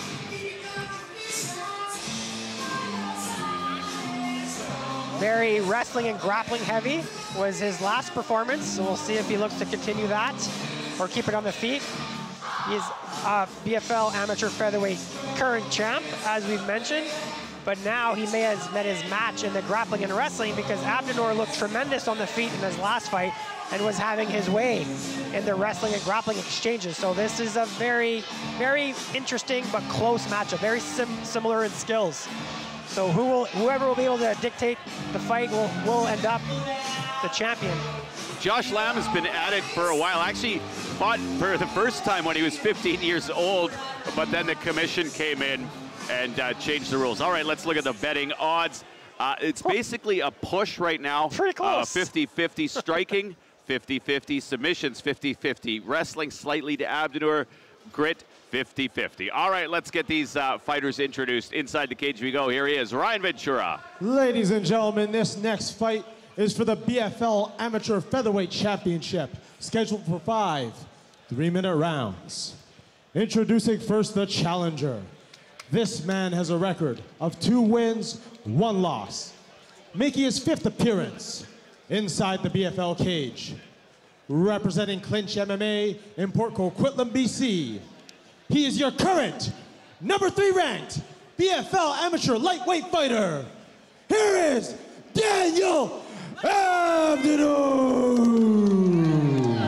Very wrestling and grappling heavy was his last performance, so we'll see if he looks to continue that or keep it on the feet. He's uh, B F L Amateur Featherweight current champ, as we've mentioned, but now he may have met his match in the grappling and wrestling, because Abdenur looked tremendous on the feet in his last fight and was having his way in the wrestling and grappling exchanges. So this is a very, very interesting but close matchup, very sim similar in skills. So who will, whoever will be able to dictate the fight will, will end up the champion. Josh Lamb has been at it for a while. Actually fought for the first time when he was fifteen years old, but then the commission came in and uh, changed the rules. All right, let's look at the betting odds. Uh, it's basically a push right now. Pretty close. fifty fifty striking fifty fifty. Submissions, fifty fifty. Wrestling slightly to Abdenur. Grit, fifty fifty. All right, let's get these uh, fighters introduced. Inside the cage we go. Here he is, Ryan Ventura. Ladies and gentlemen, this next fight is for the B F L Amateur Featherweight Championship, scheduled for five three-minute rounds. Introducing first the challenger. This man has a record of two wins, one loss, making his fifth appearance inside the B F L cage. Representing Clinch M M A in Port Coquitlam, B C, he is your current number three ranked B F L Amateur Lightweight Fighter. Here is Daniel Abdenur.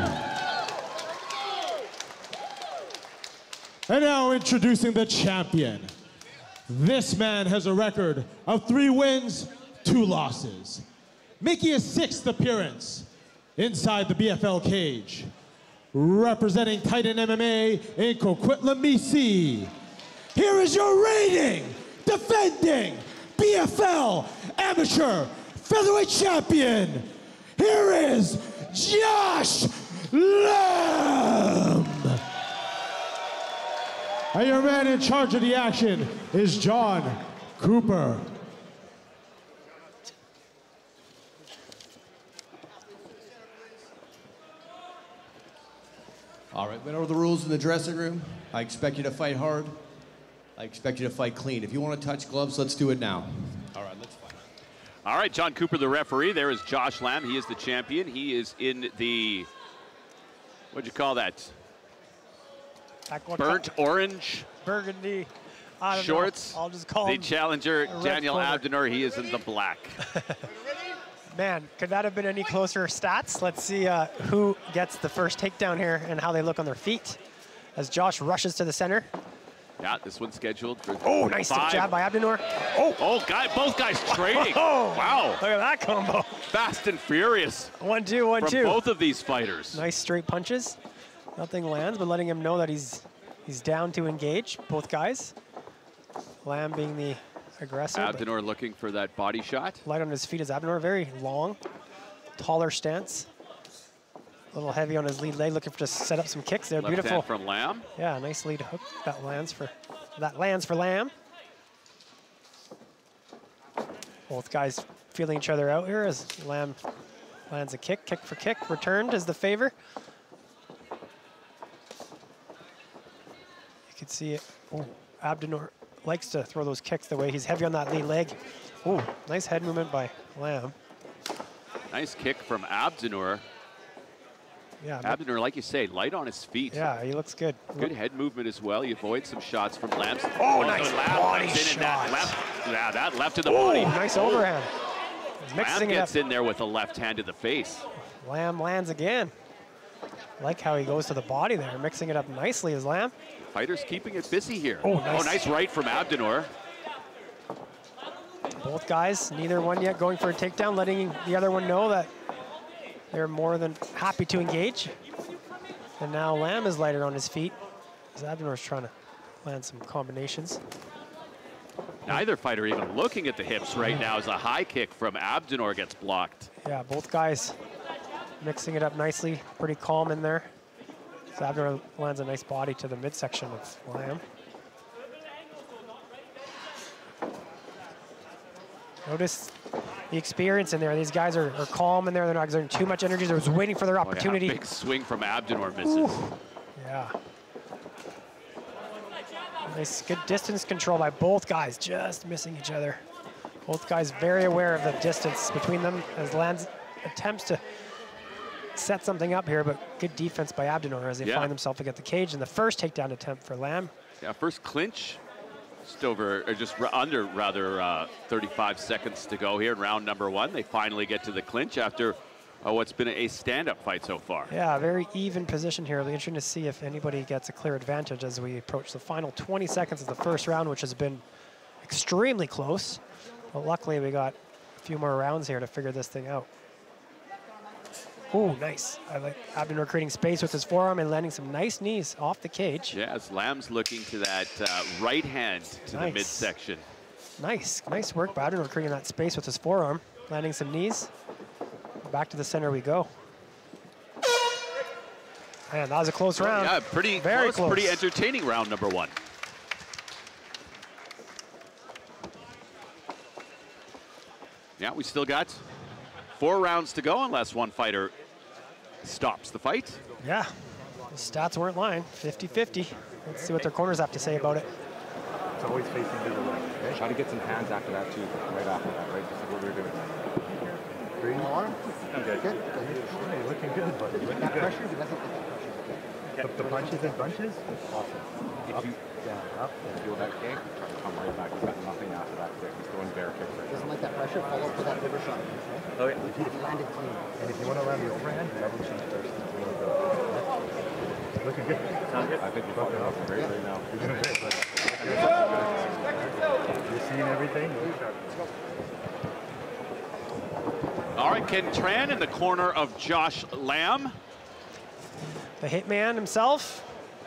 And now introducing the champion. This man has a record of three wins, two losses, making his sixth appearance inside the B F L cage. Representing Titan M M A in Coquitlam, B C, here is your reigning, defending B F L Amateur Featherweight Champion. Here is Josh Lamb. And your man in charge of the action is John Cooper. All right, went over the rules in the dressing room. I expect you to fight hard. I expect you to fight clean. If you want to touch gloves, let's do it now. All right, let's fight. All right, John Cooper, the referee. There is Josh Lamb. He is the champion. He is in the, what'd you call that? Burnt orange burgundy I don't shorts. Know. I'll just call the him challenger, Daniel corner. Abdenur. He is in the black. Man, could that have been any closer stats? Let's see uh, who gets the first takedown here and how they look on their feet as Josh rushes to the center. Yeah, this one's scheduled for Oh, nice five. jab by Abdenur. Oh, oh, guy, both guys trading. Oh, wow. Look at that combo. Fast and furious. One, two, one, from two. both of these fighters. Nice straight punches. Nothing lands, but letting him know that he's he's down to engage, both guys. Lamb being the aggressor. Abdenur looking for that body shot. Light on his feet is Abdenur, very long, taller stance. A little heavy on his lead leg, looking for to set up some kicks there. Left Beautiful. hand from Lamb. Yeah, nice lead hook that lands for that lands for Lamb. Both guys feeling each other out here as Lamb lands a kick, kick for kick, returned as the favor. You can see it. Oh, Abdenur likes to throw those kicks the way he's heavy on that lead leg. Oh, nice head movement by Lamb. Nice kick from Abdenur. Yeah, Abdenur, like you say, light on his feet. Yeah, he looks good. Good head movement as well. He avoids some shots from Lamb. Oh, nice Lamb body comes in and shot. that left, yeah, that left to the Oh, body. nice Oh. overhand. He's Lamb mixing it up. gets in there with a left hand to the face. Lamb lands again. Like how he goes to the body there, mixing it up nicely as Lamb. Fighters keeping it busy here. Oh, nice. Oh, nice right from Abdenur. Both guys, neither one yet going for a takedown, letting the other one know that they're more than happy to engage. And now Lamb is lighter on his feet as Abdenur's trying to land some combinations. Neither fighter even looking at the hips right now as a high kick from Abdenur gets blocked. Yeah, both guys mixing it up nicely, pretty calm in there. So Abdenur lands a nice body to the midsection of Lamb. Notice the experience in there. These guys are, are calm in there. They're not exerting too much energy. They're just waiting for their opportunity. Oh, yeah, big swing from Abdenur misses. Ooh. Yeah. Nice, good distance control by both guys, just missing each other. Both guys very aware of the distance between them as Lands attempts to set something up here, but good defense by Abdenur as they Yeah. find themselves against the cage in the first takedown attempt for Lamb. Yeah, first clinch. Just over, or just r under, rather, uh, thirty-five seconds to go here in round number one. They finally get to the clinch after uh, what's been a stand-up fight so far. Yeah, very even position here. It'll be interesting to see if anybody gets a clear advantage as we approach the final twenty seconds of the first round, which has been extremely close. But luckily, we got a few more rounds here to figure this thing out. Oh, nice. I like Abdenur creating space with his forearm and landing some nice knees off the cage. Yeah, as Lamb's looking to that uh, right hand to Nice. the midsection. Nice, nice work by Abdenur creating that space with his forearm, landing some knees. Back to the center we go. Man, that was a close round. Yeah, pretty Very close, close. pretty entertaining round number one. Yeah, we still got four rounds to go unless one fighter stops the fight. Yeah, the stats weren't lying. fifty fifty. Let's see what their corners have to say about it. It's always facing to the left. Okay? Try to get some hands after that too, right after that, right? This is what we're doing. Three more. Okay. Good. Hey, looking good, buddy. Looking That good. pressure, he doesn't get that pressure. The, the punches and bunches? Awesome. If you, down, up, and feel that kick, try to come right back. He's got nothing after that kick. He's throwing bear kicks right Doesn't now. like that pressure, follow up with that liver shot. Okay? Oh, yeah. If you landed clean. And if you want to land the overhand, double cheek first. You want to go. Looking good. Sounds good. I think you're fucking off great right now. You're doing great, but you're seeing everything. All right, Ken Tran in the corner of Josh Lamb. The hitman himself.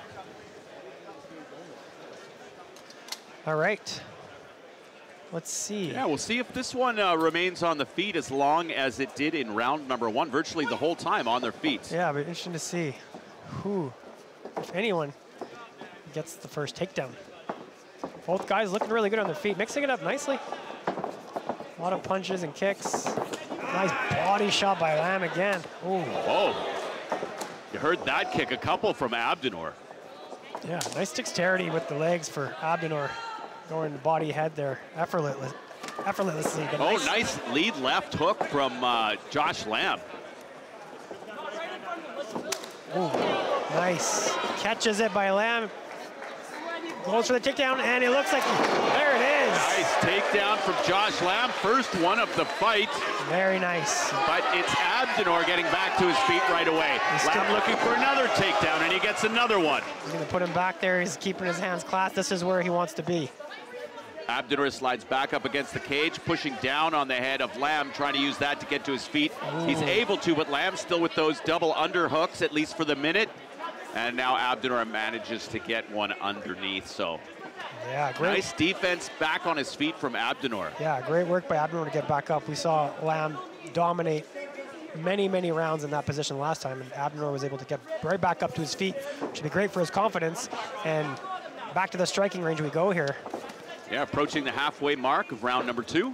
All right. Let's see. Yeah, we'll see if this one uh, remains on the feet as long as it did in round number one, virtually the whole time on their feet. Yeah, it'll be interesting to see who, if anyone, gets the first takedown. Both guys looking really good on their feet, mixing it up nicely. A lot of punches and kicks. Nice body shot by Lamb again. Ooh. Whoa. You heard that kick, a couple from Abdenor. Yeah, nice dexterity with the legs for Abdenor. Going body head there, effortless, effortlessly. But Oh, nice. nice lead left hook from uh, Josh Lamb. Ooh, nice. Catches it by Lamb. Goes for the takedown, and it looks like, there it is. Nice takedown from Josh Lamb, first one of the fight. Very nice. But it's Abdenor getting back to his feet right away. Lamb looking for another takedown, and he gets another one. He's gonna put him back there. He's keeping his hands clasped. This is where he wants to be. Abdenor slides back up against the cage, pushing down on the head of Lamb, trying to use that to get to his feet. Ooh. He's able to, but Lamb still with those double underhooks, at least for the minute. And now Abdenor manages to get one underneath, so. Yeah, great. Nice defense back on his feet from Abdenor. Yeah, great work by Abdenor to get back up. We saw Lamb dominate many, many rounds in that position last time, and Abdenor was able to get right back up to his feet, which would be great for his confidence. And back to the striking range we go here. Yeah, approaching the halfway mark of round number two.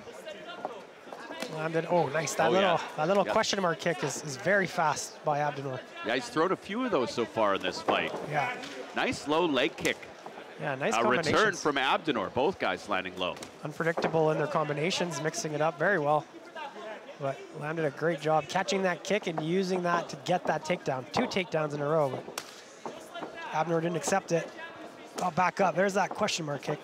Lamb did, oh, nice. That Oh, little, yeah. that little Yep. question mark kick is, is very fast by Abdenor. Yeah, he's thrown a few of those so far in this fight. Yeah. Nice low leg kick. Yeah, nice A return combinations. from Abdenor, both guys landing low. Unpredictable in their combinations, mixing it up very well. But Lamb did a great job catching that kick and using that to get that takedown. Two takedowns in a row. But Abdenor didn't accept it. Oh, back up. There's that question mark kick.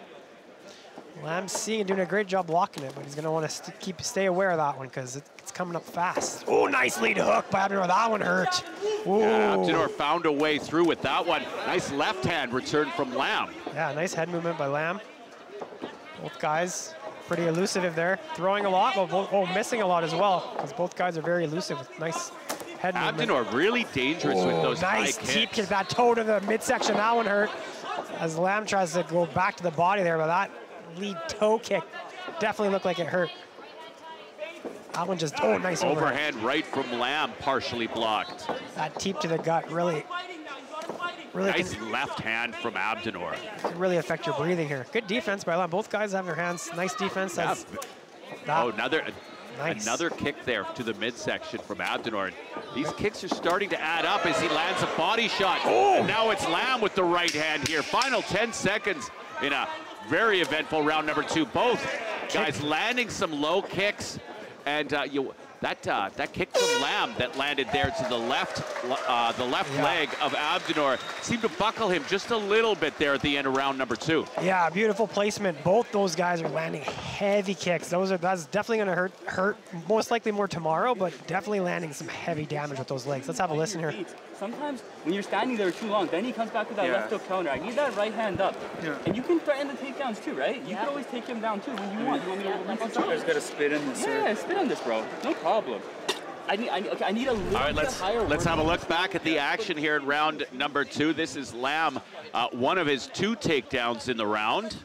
Lamb seeing and doing a great job blocking it, but he's going to want to st keep stay aware of that one because it, it's coming up fast. Oh, nice lead hook by Abdenor. That one hurt. Ooh. Yeah, Abdenor found a way through with that one. Nice left hand return from Lamb. Yeah, nice head movement by Lamb. Both guys pretty elusive there. Throwing a lot, but both, oh, missing a lot as well, because both guys are very elusive with nice head movement. Abdenor really dangerous with those nice high deep kicks. kick, that toe to the midsection, that one hurt. As Lamb tries to go back to the body there, but that lead toe kick definitely looked like it hurt. That one just, oh, nice overhand. Overhand right from Lamb, partially blocked. That teep to the gut really, really Nice can, left hand from Abdenor. can really affect your breathing here. Good defense by Lamb. Both guys have their hands. Nice defense. Yeah. That's, that, Oh, another Nice. another kick there to the midsection from Abdenor. And these kicks are starting to add up as he lands a body shot. Oh! And now it's Lamb with the right hand here. Final ten seconds in a very eventful round number two. Both guys landing some low kicks. And uh, you, that uh, that kick from Lamb that landed there to the left, uh, the left Yeah. leg of Abdenor seemed to buckle him just a little bit there at the end of round number two. Yeah, beautiful placement. Both those guys are landing heavy kicks. Those are that's definitely going to hurt. Hurt most likely more tomorrow, but definitely landing some heavy damage with those legs. Let's have a listen here. Sometimes when you're standing there too long, then he comes back with that Yeah. left hook counter. I need that right hand up. Yeah. And you can threaten the takedowns too, right? You can always take him down too when you want. You want me to repeat You something? guys got to spit in this. Yeah, sir. spit on this, bro. No problem. I need, I need, okay, I need a little All right, bit let's higher. let's work. have a look back at the action here in round number two. This is Lamb, uh, one of his two takedowns in the round.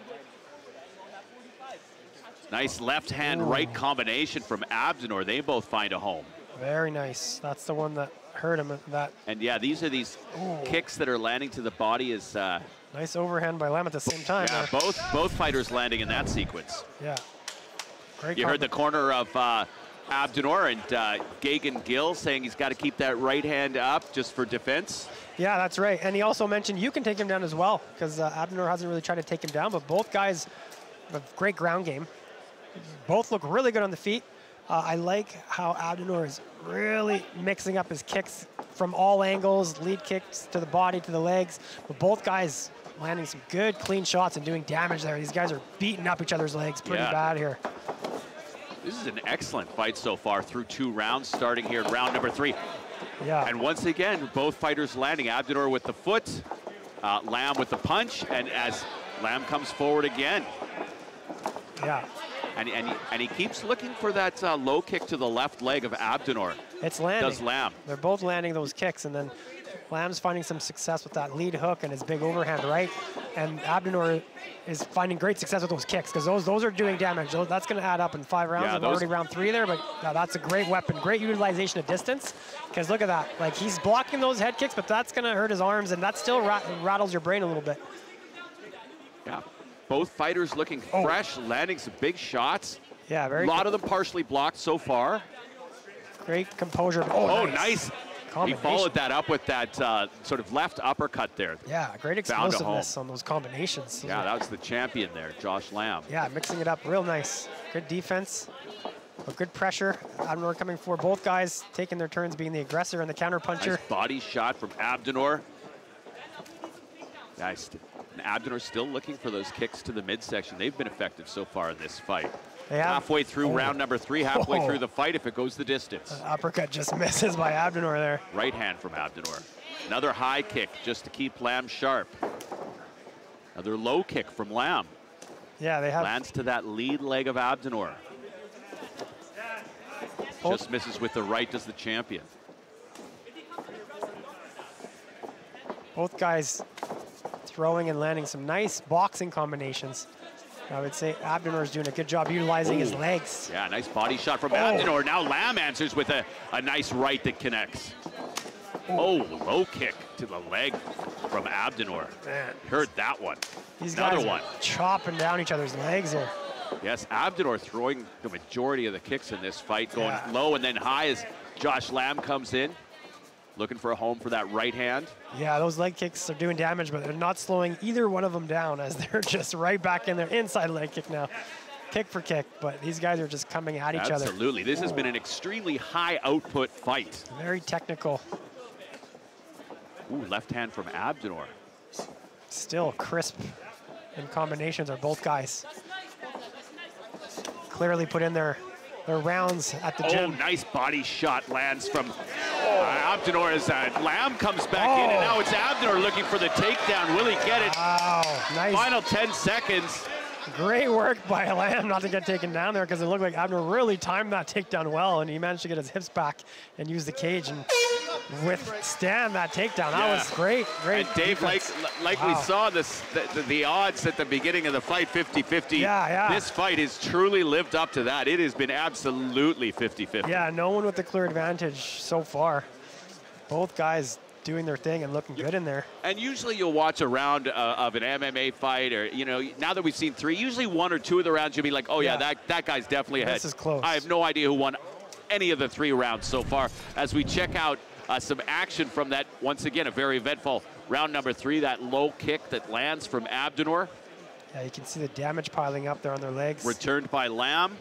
Nice left hand right combination from Abdenor. They both find a home. Very nice. That's the one that hurt him at that. And yeah, these are these Ooh. kicks that are landing to the body. Is uh, nice overhand by Lam at the same time. Yeah, there. both both fighters landing in that sequence. Yeah. Great you heard the corner of uh, Abdenor and uh, Gagan Gill saying he's got to keep that right hand up just for defense. Yeah, that's right. And he also mentioned you can take him down as well, because uh, Abdenor hasn't really tried to take him down, but both guys have a great ground game. Both look really good on the feet. Uh, I like how Abdenor is really mixing up his kicks from all angles, lead kicks to the body, to the legs, but both guys landing some good, clean shots and doing damage there. These guys are beating up each other's legs pretty yeah. bad here. This is an excellent fight so far through two rounds, starting here in round number three. Yeah. And once again, both fighters landing. Abdenor with the foot, uh, Lam with the punch, and as Lam comes forward again. Yeah. And, and, he, and he keeps looking for that uh, low kick to the left leg of Abdenor. It's landing. Does Lam. They're both landing those kicks, and then Lam's finding some success with that lead hook and his big overhand right, and Abdenor is finding great success with those kicks, because those those are doing damage. Those, that's going to add up in five rounds. Yeah, I'm already round three there, but yeah, that's a great weapon, great utilization of distance, because look at that. Like, he's blocking those head kicks, but that's going to hurt his arms, and that still rat rattles your brain a little bit. Yeah, both fighters looking oh. fresh, landing some big shots. Yeah, very A lot of them partially blocked so far. Great composure. Oh, Oh, nice. He followed that up with that uh, sort of left uppercut there. Yeah, great explosiveness on those combinations. Yeah, that was the champion there, Josh Lam. Yeah, mixing it up real nice. Good defense, but good pressure. Abdenor coming for both guys, taking their turns being the aggressor and the counter puncher. Nice body shot from Abdenor. Nice. And Abdenor still looking for those kicks to the midsection. They've been effective so far in this fight. Halfway through oh. round number three, halfway oh. through the fight if it goes the distance. Uh, uppercut just misses by Abdenor there. Right hand from Abdenor. Another high kick just to keep Lam sharp. Another low kick from Lam. Yeah, they have. Lands to that lead leg of Abdenor. Both. Just misses with the right, does the champion. Both guys throwing and landing some nice boxing combinations. I would say Abdenor is doing a good job utilizing Ooh. his legs. Yeah, nice body shot from oh. Abdenor. Now Lam answers with a, a nice right that connects. Oh, low kick to the leg from Abdenor. Man. Heard that one. These Another guys one. Are chopping down each other's legs here. Yes, Abdenor throwing the majority of the kicks in this fight, going yeah. low and then high as Josh Lam comes in. Looking for a home for that right hand. Yeah, those leg kicks are doing damage, but they're not slowing either one of them down, as they're just right back in their inside leg kick now. Kick for kick, but these guys are just coming at each Absolutely. other. Absolutely. This has been an extremely high output fight. Very technical. Ooh, left hand from Abdenor. Still crisp in combinations are both guys. Clearly put in their, their rounds at the oh, gym. Oh, nice body shot lands from uh, Abdenor as uh, Lam comes back oh. in, and now it's Abdenor looking for the takedown. Will he get it? Wow, nice. Final ten seconds. Great work by Lam not to get taken down there, because it looked like Abdenor really timed that takedown well, and he managed to get his hips back and use the cage and withstand that takedown. That yeah. was great, great And Dave, defense. like, like wow. we saw this, the, the, the odds at the beginning of the fight, fifty fifty. Yeah, yeah. This fight has truly lived up to that. It has been absolutely fifty fifty. Yeah, no one with the clear advantage so far. Both guys doing their thing and looking good in there. And usually you'll watch a round uh, of an M M A fight, or, you know, now that we've seen three, usually one or two of the rounds you'll be like, oh yeah, yeah that, that guy's definitely ahead. This is close. I have no idea who won any of the three rounds so far. As we check out uh, some action from that, once again, a very eventful round number three, that low kick that lands from Abdenor. Yeah, you can see the damage piling up there on their legs. Returned by Lam.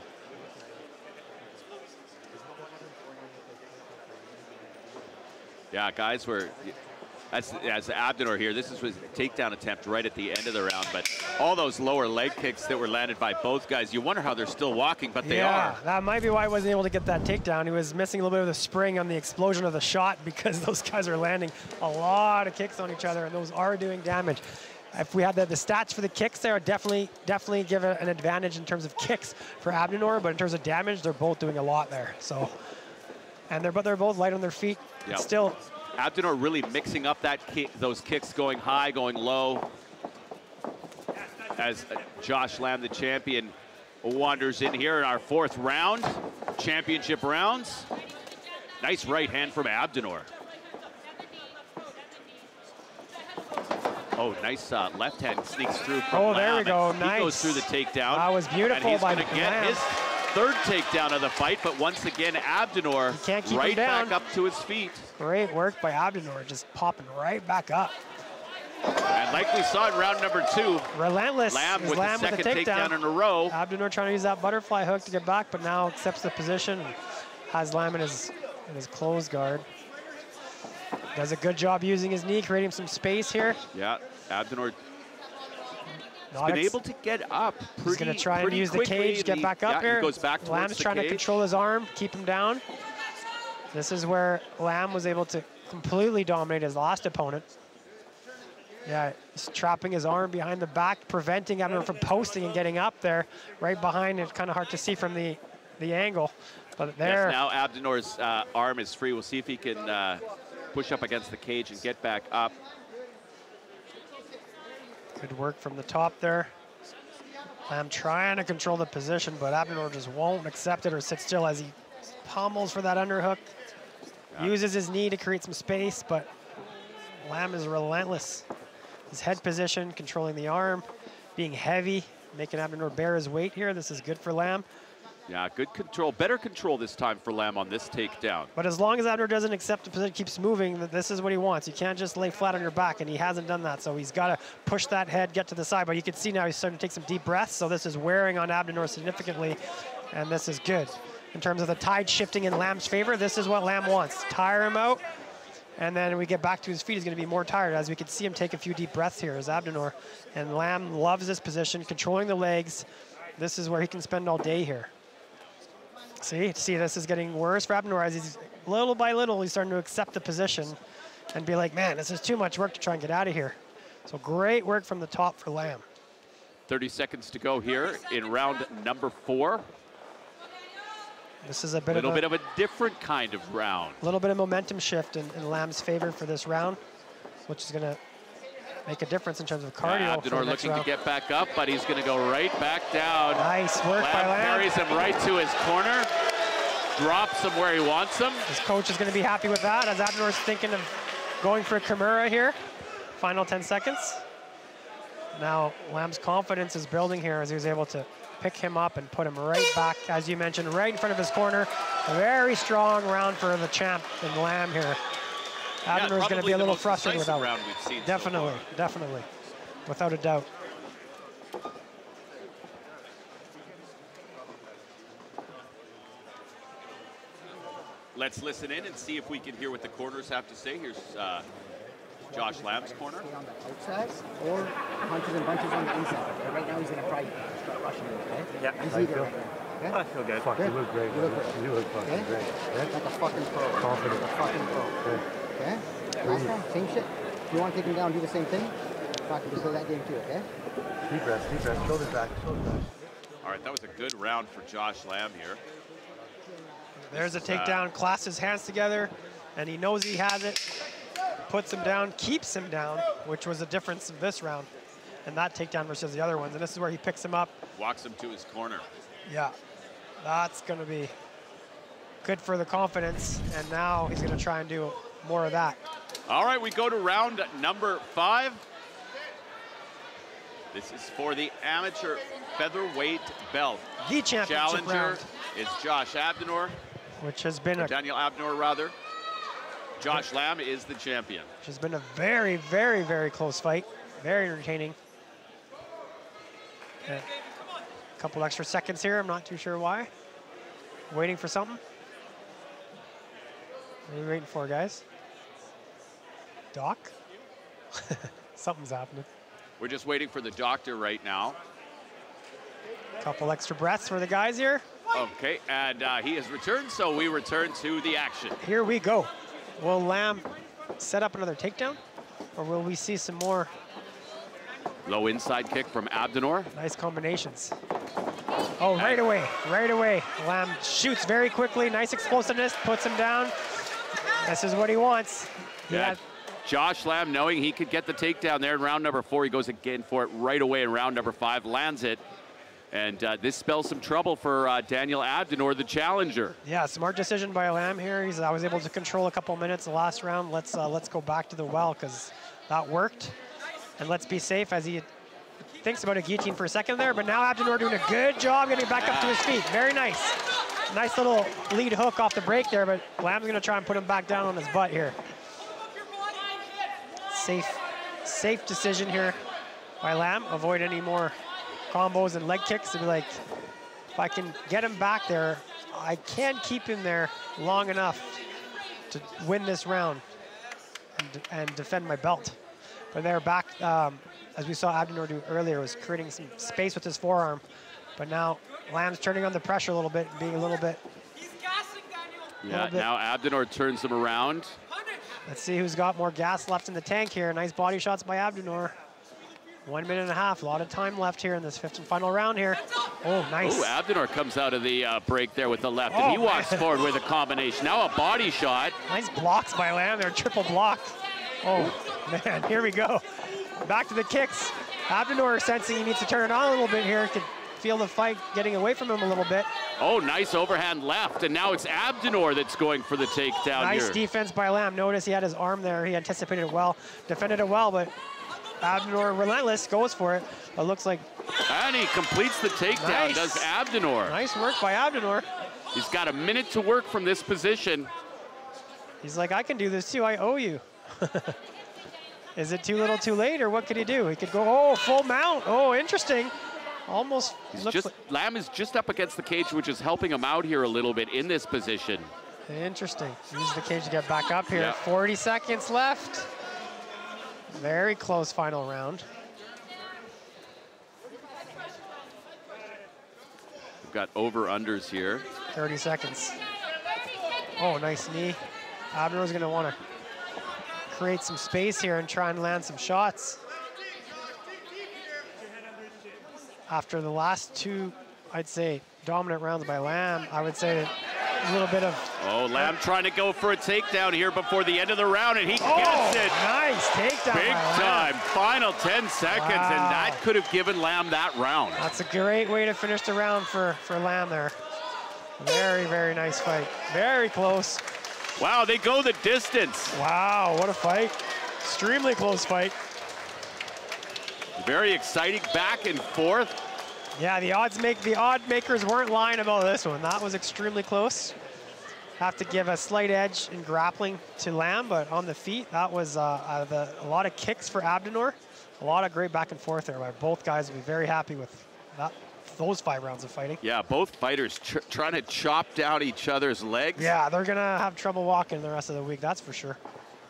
Yeah, guys, we're, as, as Abdenor here, this is his takedown attempt right at the end of the round, but all those lower leg kicks that were landed by both guys, you wonder how they're still walking, but they yeah, are. That might be why he wasn't able to get that takedown. He was missing a little bit of the spring on the explosion of the shot, because those guys are landing a lot of kicks on each other, and those are doing damage. If we had the, the stats for the kicks there, definitely definitely give a, an advantage in terms of kicks for Abdenor, but in terms of damage, they're both doing a lot there. So, and they're but they're both light on their feet. Yep. Still, Abdenor really mixing up that kick, those kicks, going high, going low. As Josh Lam, the champion, wanders in here in our fourth round, championship rounds. Nice right hand from Abdenor. Oh, nice uh, left hand sneaks through from Oh, there Lamb, we go. and Nice. He goes through the takedown. That was beautiful And he's by going to get Lamb. his third takedown of the fight, but once again, Abdenor can't keep him right down. back up to his feet. Great work by Abdenor, just popping right back up. And like we saw in round number two, Relentless. Lamb is with Lamb the second with the takedown. takedown in a row. Abdenor trying to use that butterfly hook to get back, but now accepts the position and has Lamb in his, in his closed guard. Does a good job using his knee, creating some space here. Yeah, Abdenor Not has been ex- able to get up pretty He's going to try and pretty use the quickly, cage, and get he- back up yeah, here. He goes back towards Lamb's the trying cage. to control his arm, keep him down. This is where Lamb was able to completely dominate his last opponent. Yeah, he's trapping his arm behind the back, preventing Abdenor from posting and getting up there. Right behind it, kind of hard to see from the, the angle. But there, Yes, now Abdenor's uh, arm is free. We'll see if he can uh, push up against the cage and get back up. good work from the top there. Lamb trying to control the position, but Abdenor just won't accept it or sit still as he pommels for that underhook. Yeah. Uses his knee to create some space, but Lamb is relentless. His head position, controlling the arm, being heavy, making Abdenor bear his weight here. This is good for Lamb. Yeah, good control. Better control this time for Lamb on this takedown. But as long as Abdenor doesn't accept the position, keeps moving, th- this is what he wants. You can't just lay flat on your back, and he hasn't done that. So he's got to push that head, get to the side. But you can see now he's starting to take some deep breaths. So this is wearing on Abdenor significantly, and this is good. In terms of the tide shifting in Lamb's favor, this is what Lamb wants. Tire him out, and then we get back to his feet. He's going to be more tired. As we can see him take a few deep breaths here as Abdenor. And Lamb loves this position, controlling the legs. This is where he can spend all day here. See, see, this is getting worse for Abdenor as he's little by little, he's starting to accept the position and be like, man, this is too much work to try and get out of here. So great work from the top for Lamb. thirty seconds to go here in round number four. This is a bit A little of a, bit of a different kind of round. little bit of momentum shift in, in Lamb's favor for this round, which is going to make a difference in terms of cardio. Yeah, for the Abdenor next looking round. to get back up, but he's going to go right back down. Nice work by Lamb Lamb. carries him right to his corner, drops him where he wants him. His coach is going to be happy with that as Abdenor's thinking of going for a Kimura here. Final ten seconds. Now Lamb's confidence is building here as he was able to pick him up and put him right back, as you mentioned, right in front of his corner. A very strong round for the champ in Lamb here. Yeah, Abdenor's going to probably be a the little most frustrated decisive without round we've seen so Definitely, far. definitely, without a doubt. Let's listen in and see if we can hear what the corners have to say. Here's uh, Josh Lamb's corner. On the outside or punches and bunches on the inside. Okay, right now he's going to try start rushing him, okay? Yeah, He's I either feel- right now. Okay? I feel good. Fuck, you Good. look great. You look man. great. You look fucking Okay? great. Yeah? Like a fucking pro. Confident. Like a fucking pro. Good. Okay? Last time, same shit. If you want to take him down, do the same thing. Fucking just play that game too, okay? Deep breath, deep breath. Shoulders back, shoulders back. All right, that was a good round for Josh Lamb here. There's a takedown, clasps his hands together, and he knows he has it. Puts him down, keeps him down, which was the difference in this round. And that takedown versus the other ones. And this is where he picks him up. Walks him to his corner. Yeah, that's going to be good for the confidence. And now he's going to try and do more of that. All right, we go to round number five. This is for the amateur featherweight belt. The championship Challenger round, is Josh Abdenor, which has been or a Daniel Abdenor rather. Josh Lamb is the champion. which has been a very, very, very close fight. Very entertaining. A couple extra seconds here. I'm not too sure why. Waiting for something. What are you waiting for, guys? Doc? Something's happening. We're just waiting for the doctor right now. Couple extra breaths for the guys here. Okay, and uh, he has returned, so we return to the action. Here we go. Will Lamb set up another takedown? Or will we see some more Low inside kick from Abdenor. nice combinations? Oh, right away, right away. Lamb shoots very quickly, nice explosiveness, puts him down. This is what he wants. He Yeah. has- Josh Lamb, knowing he could get the takedown there in round number four, he goes again for it right away in round number five, lands it. And uh, this spells some trouble for uh, Daniel Abdenor, the challenger. Yeah, smart decision by Lamb here. He's, I was able to control a couple minutes the last round. Let's uh, let's go back to the well because that worked. And let's be safe as he thinks about a guillotine for a second there, but now Abdenor doing a good job getting back up to his feet. Very nice. Nice little lead hook off the break there, but Lamb's gonna try and put him back down on his butt here. Safe, safe decision here by Lamb. Avoid any more combos and leg kicks. To be like, if I can get him back there, I can keep him there long enough to win this round and, and defend my belt. But they're back, um, as we saw Abdenor do earlier, was creating some space with his forearm. But now Lamb's turning on the pressure a little bit, being a little bit. Yeah, little bit. now Abdenor turns him around. Let's see who's got more gas left in the tank here. Nice body shots by Abdenor. One minute and a half, a lot of time left here in this fifth and final round here. Oh, nice. Oh, Abdenor comes out of the uh, break there with the left, Oh, and he walks man. forward with a combination. Now a body shot. Nice blocks by Lamb there, triple block. Oh, man, here we go. Back to the kicks. Abdenor sensing he needs to turn it on a little bit here. Could feel the fight getting away from him a little bit. Oh, nice overhand left, and now it's Abdenor that's going for the takedown Nice here. defense by Lamb. Notice he had his arm there. He anticipated it well, defended it well, but Abdenor relentless, goes for it. It looks like. And he completes the takedown, Nice. does Abdenor. Nice work by Abdenor. He's got a minute to work from this position. He's like, I can do this too, I owe you. Is it too little too late, or what could he do? He could go, oh, full mount. Oh, interesting. Almost He's looks just, like, Lamb is just up against the cage, which is helping him out here a little bit in this position. interesting. Use the cage to get back up here. Yeah. forty seconds left. Very close final round. We've got over-unders here. thirty seconds. Oh, nice knee. Abdenor's gonna wanna create some space here and try and land some shots. After the last two, I'd say, dominant rounds by Lamb, I would say a little bit of... Oh, Lamb trying to go for a takedown here before the end of the round, and he Oh, gets it. nice takedown Big by Lamb. time. Final ten seconds, Wow. and that could have given Lamb that round. That's a great way to finish the round for, for Lamb there. Very, very nice fight. Very close. Wow, they go the distance. Wow, what a fight. Extremely close fight. Very exciting, back and forth. Yeah, the odds make the odd makers weren't lying about this one. That was extremely close. Have to give a slight edge in grappling to Lamb, but on the feet, that was uh, uh, the, a lot of kicks for Abdenor. A lot of great back and forth there. Where both guys will be very happy with that, those five rounds of fighting. Yeah, both fighters tr trying to chop down each other's legs. Yeah, they're gonna have trouble walking the rest of the week, that's for sure.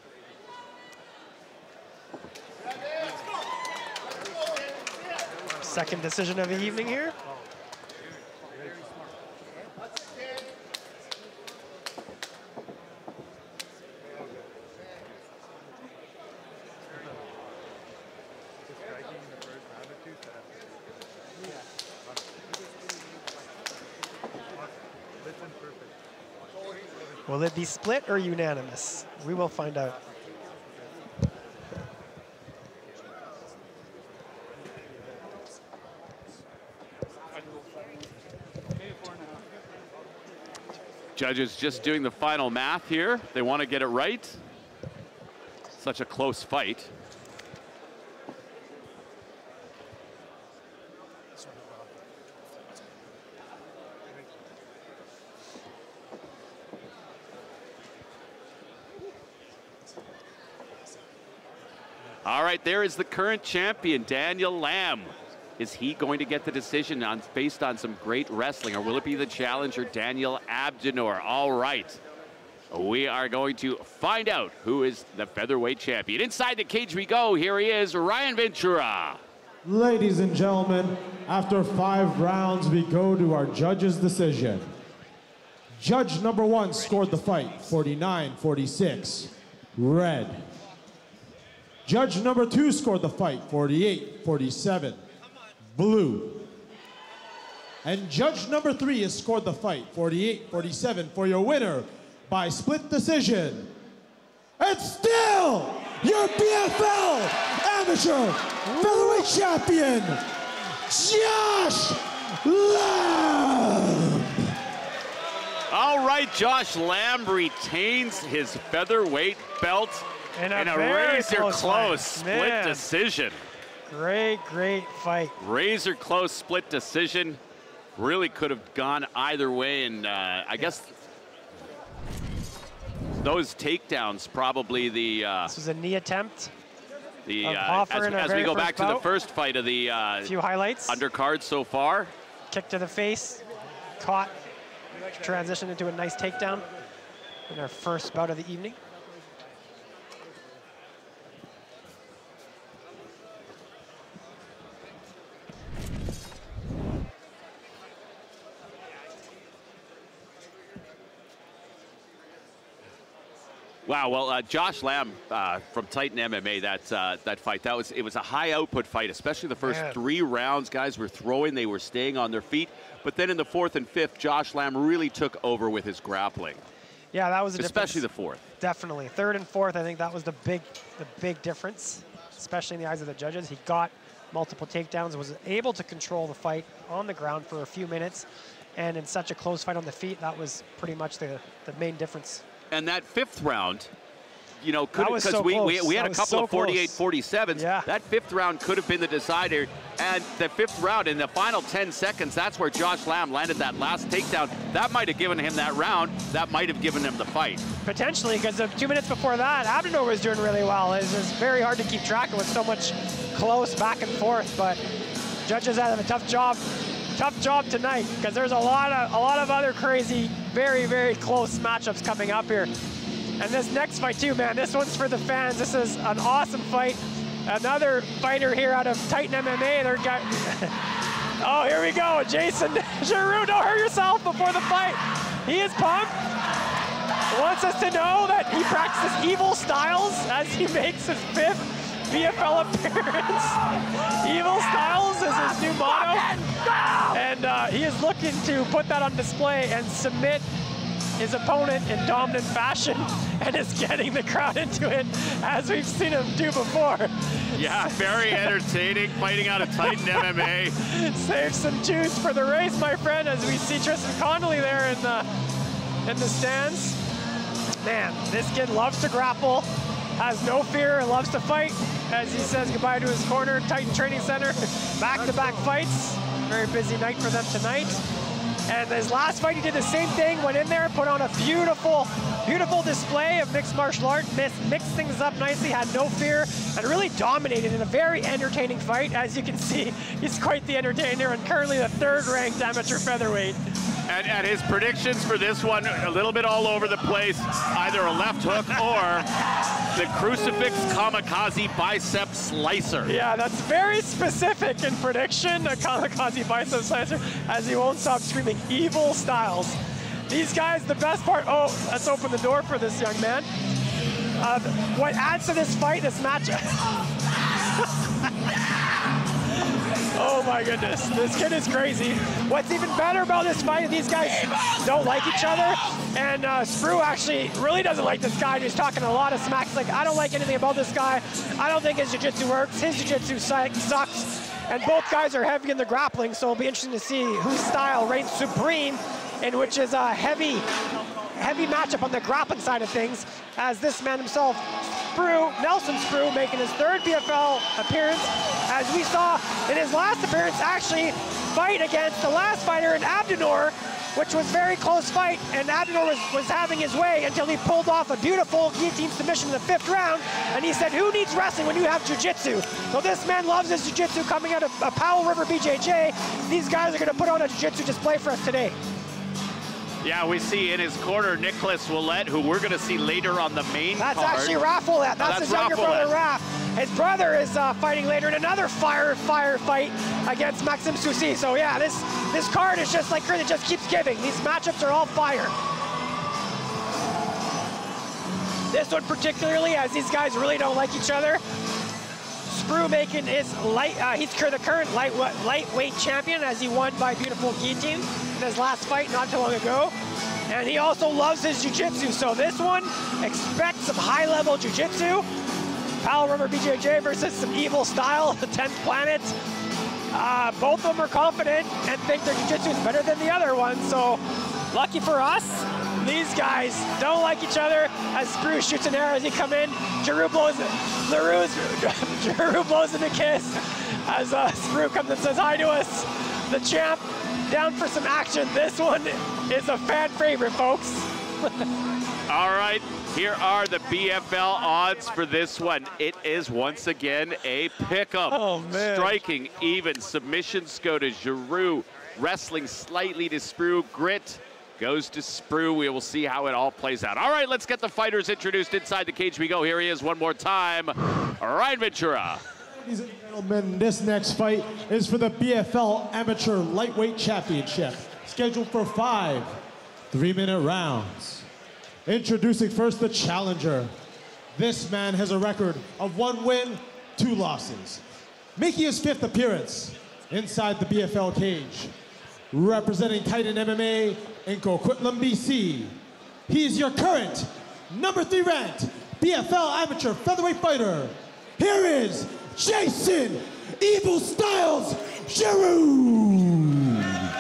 Second decision of the evening here. Will it be split or unanimous? We will find out. Judges just doing the final math here. They want to get it right. Such a close fight. All right, there is the current champion, Daniel Lamb. Is he going to get the decision on, based on some great wrestling, or will it be the challenger, Daniel Abdenor? All right, we are going to find out who is the featherweight champion. Inside the cage we go. Here he is, Ryan Ventura. Ladies and gentlemen, after five rounds, we go to our judge's decision. Judge number one scored the fight, forty-nine forty-six, red. Judge number two scored the fight, forty-eight forty-seven, blue. And judge number three has scored the fight, forty-eight forty-seven, for your winner by split decision. And still, your B F L Amateur Featherweight Champion, Josh Lamb. All right, Josh Lamb retains his featherweight belt. In a, In a very razor close, close fight. split Man. decision. Great, great fight. Razor close split decision. Really could have gone either way, and uh, I guess those takedowns probably the. Uh, this was a knee attempt. The of uh, Hoffer as, in our as we very go first back to the bout. first fight of the uh, few highlights. undercard so far. Kick to the face, caught, transitioned into a nice takedown in our first bout of the evening. Wow, well, uh, Josh Lamb uh, from Titan M M A, that uh, that fight, that was it was a high output fight, especially the first Man. three rounds. Guys were throwing, they were staying on their feet, but then in the fourth and fifth, Josh Lamb really took over with his grappling. Yeah, that was a especially difference. the fourth. Definitely, third and fourth. I think that was the big, the big difference, especially in the eyes of the judges. He got multiple takedowns, was able to control the fight on the ground for a few minutes, and in such a close fight on the feet, that was pretty much the the main difference. And that fifth round, you know, could because so we, we close. we had That a was couple so of forty-eight close. forty-sevens. Yeah. That fifth round could have been the decider. And the fifth round, in the final ten seconds, that's where Josh Lamb landed that last takedown. That might have given him that round. That might have given him the fight. Potentially, because the two minutes before that, Abdenor was doing really well. It was very hard to keep track of with so much close back and forth. But judges have a tough job, tough job tonight, because there's a lot of a lot of other crazy, very very close matchups coming up here. And this next fight too, man, this one's for the fans. This is an awesome fight. Another fighter here out of Titan M M A. They're got. Oh, here we go, Jason Giroux. Don't hurt yourself before the fight. He is pumped. Wants us to know that he practices evil styles as he makes his fifth B F L appearance. Evil styles is his new motto, and uh, he is looking to put that on display and submit his opponent in dominant fashion, and is getting the crowd into it, as we've seen him do before. Yeah, very entertaining, fighting out of Titan M M A. Save some juice for the race, my friend, as we see Tristan Connolly there in the, in the stands. Man, this kid loves to grapple, has no fear, and loves to fight, as he says goodbye to his corner, Titan Training Center. Back-to-back fights. Very busy night for them tonight. And his last fight, he did the same thing, went in there, put on a beautiful, beautiful display of mixed martial art, mixed things up nicely, had no fear, and really dominated in a very entertaining fight. As you can see, he's quite the entertainer, and currently the third-ranked amateur featherweight. And, and his predictions for this one, a little bit all over the place, either a left hook or the crucifix kamikaze bicep slicer. Yeah, that's very specific in prediction, a kamikaze bicep slicer, as he won't stop screaming evil styles. These guys, the best part, oh, let's open the door for this young man. Uh, what adds to this fight, this match, oh my goodness, this kid is crazy. What's even better about this fight is these guys don't like each other, and uh, Sprue actually really doesn't like this guy. He's talking a lot of smack. He's like, I don't like anything about this guy. I don't think his jiu-jitsu works. His jiu-jitsu sucks. And both guys are heavy in the grappling, so it'll be interesting to see whose style reigns supreme, in which is a heavy, heavy matchup on the grappling side of things, as this man himself, Sprue, Nelson Sprue, making his third B F L appearance, as we saw in his last appearance actually fight against the last fighter in Abdenor, which was a very close fight, and Abdenor was, was having his way until he pulled off a beautiful guillotine submission in the fifth round, and he said, who needs wrestling when you have jiu-jitsu? So this man loves his jiu-jitsu coming out of uh, Powell River B J J. These guys are gonna put on a jiu-jitsu display for us today. Yeah, we see in his corner Nicholas Willett, who we're going to see later on the main That's card. actually Raph Willett. That's, That's his younger Raph brother, Willett. Raph. His brother is uh, fighting later in another fire fire fight against Maxime Soucy. So yeah, this this card is just like crazy. It just keeps giving. These matchups are all fire. This one particularly, as these guys really don't like each other. Sprue making his light, uh, he's the current light, lightweight champion, as he won by beautiful guillotine in his last fight not too long ago. And he also loves his jiu-jitsu. So this one, expect some high-level jiu-jitsu. Powell River B J J versus some evil style, the tenth planet. Uh, both of them are confident and think their jiu-jitsu is better than the other one. So lucky for us, These guys don't like each other as Sprue shoots an arrow as he come in. Giroux blows it. Leroux's, Giroux blows him a kiss as uh, Sprue comes and says hi to us. The champ down for some action. This one is a fan favorite, folks. All right, here are the B F L odds for this one. It is once again a pickup. Oh, man. Striking even. Submissions go to Giroux. Wrestling slightly to Sprue. Grit goes to Sprue. We will see how it all plays out. All right, let's get the fighters introduced. Inside the cage we go. Here he is one more time, Ryan Ventura. Ladies and gentlemen, this next fight is for the B F L Amateur Lightweight Championship, scheduled for five three-minute rounds. Introducing first the challenger. This man has a record of one win, two losses. Making his fifth appearance inside the B F L cage. Representing Titan M M A in Coquitlam, B C. He is your current number three ranked B F L Amateur Featherweight Fighter. Here is Jason Evil Styles Giroux.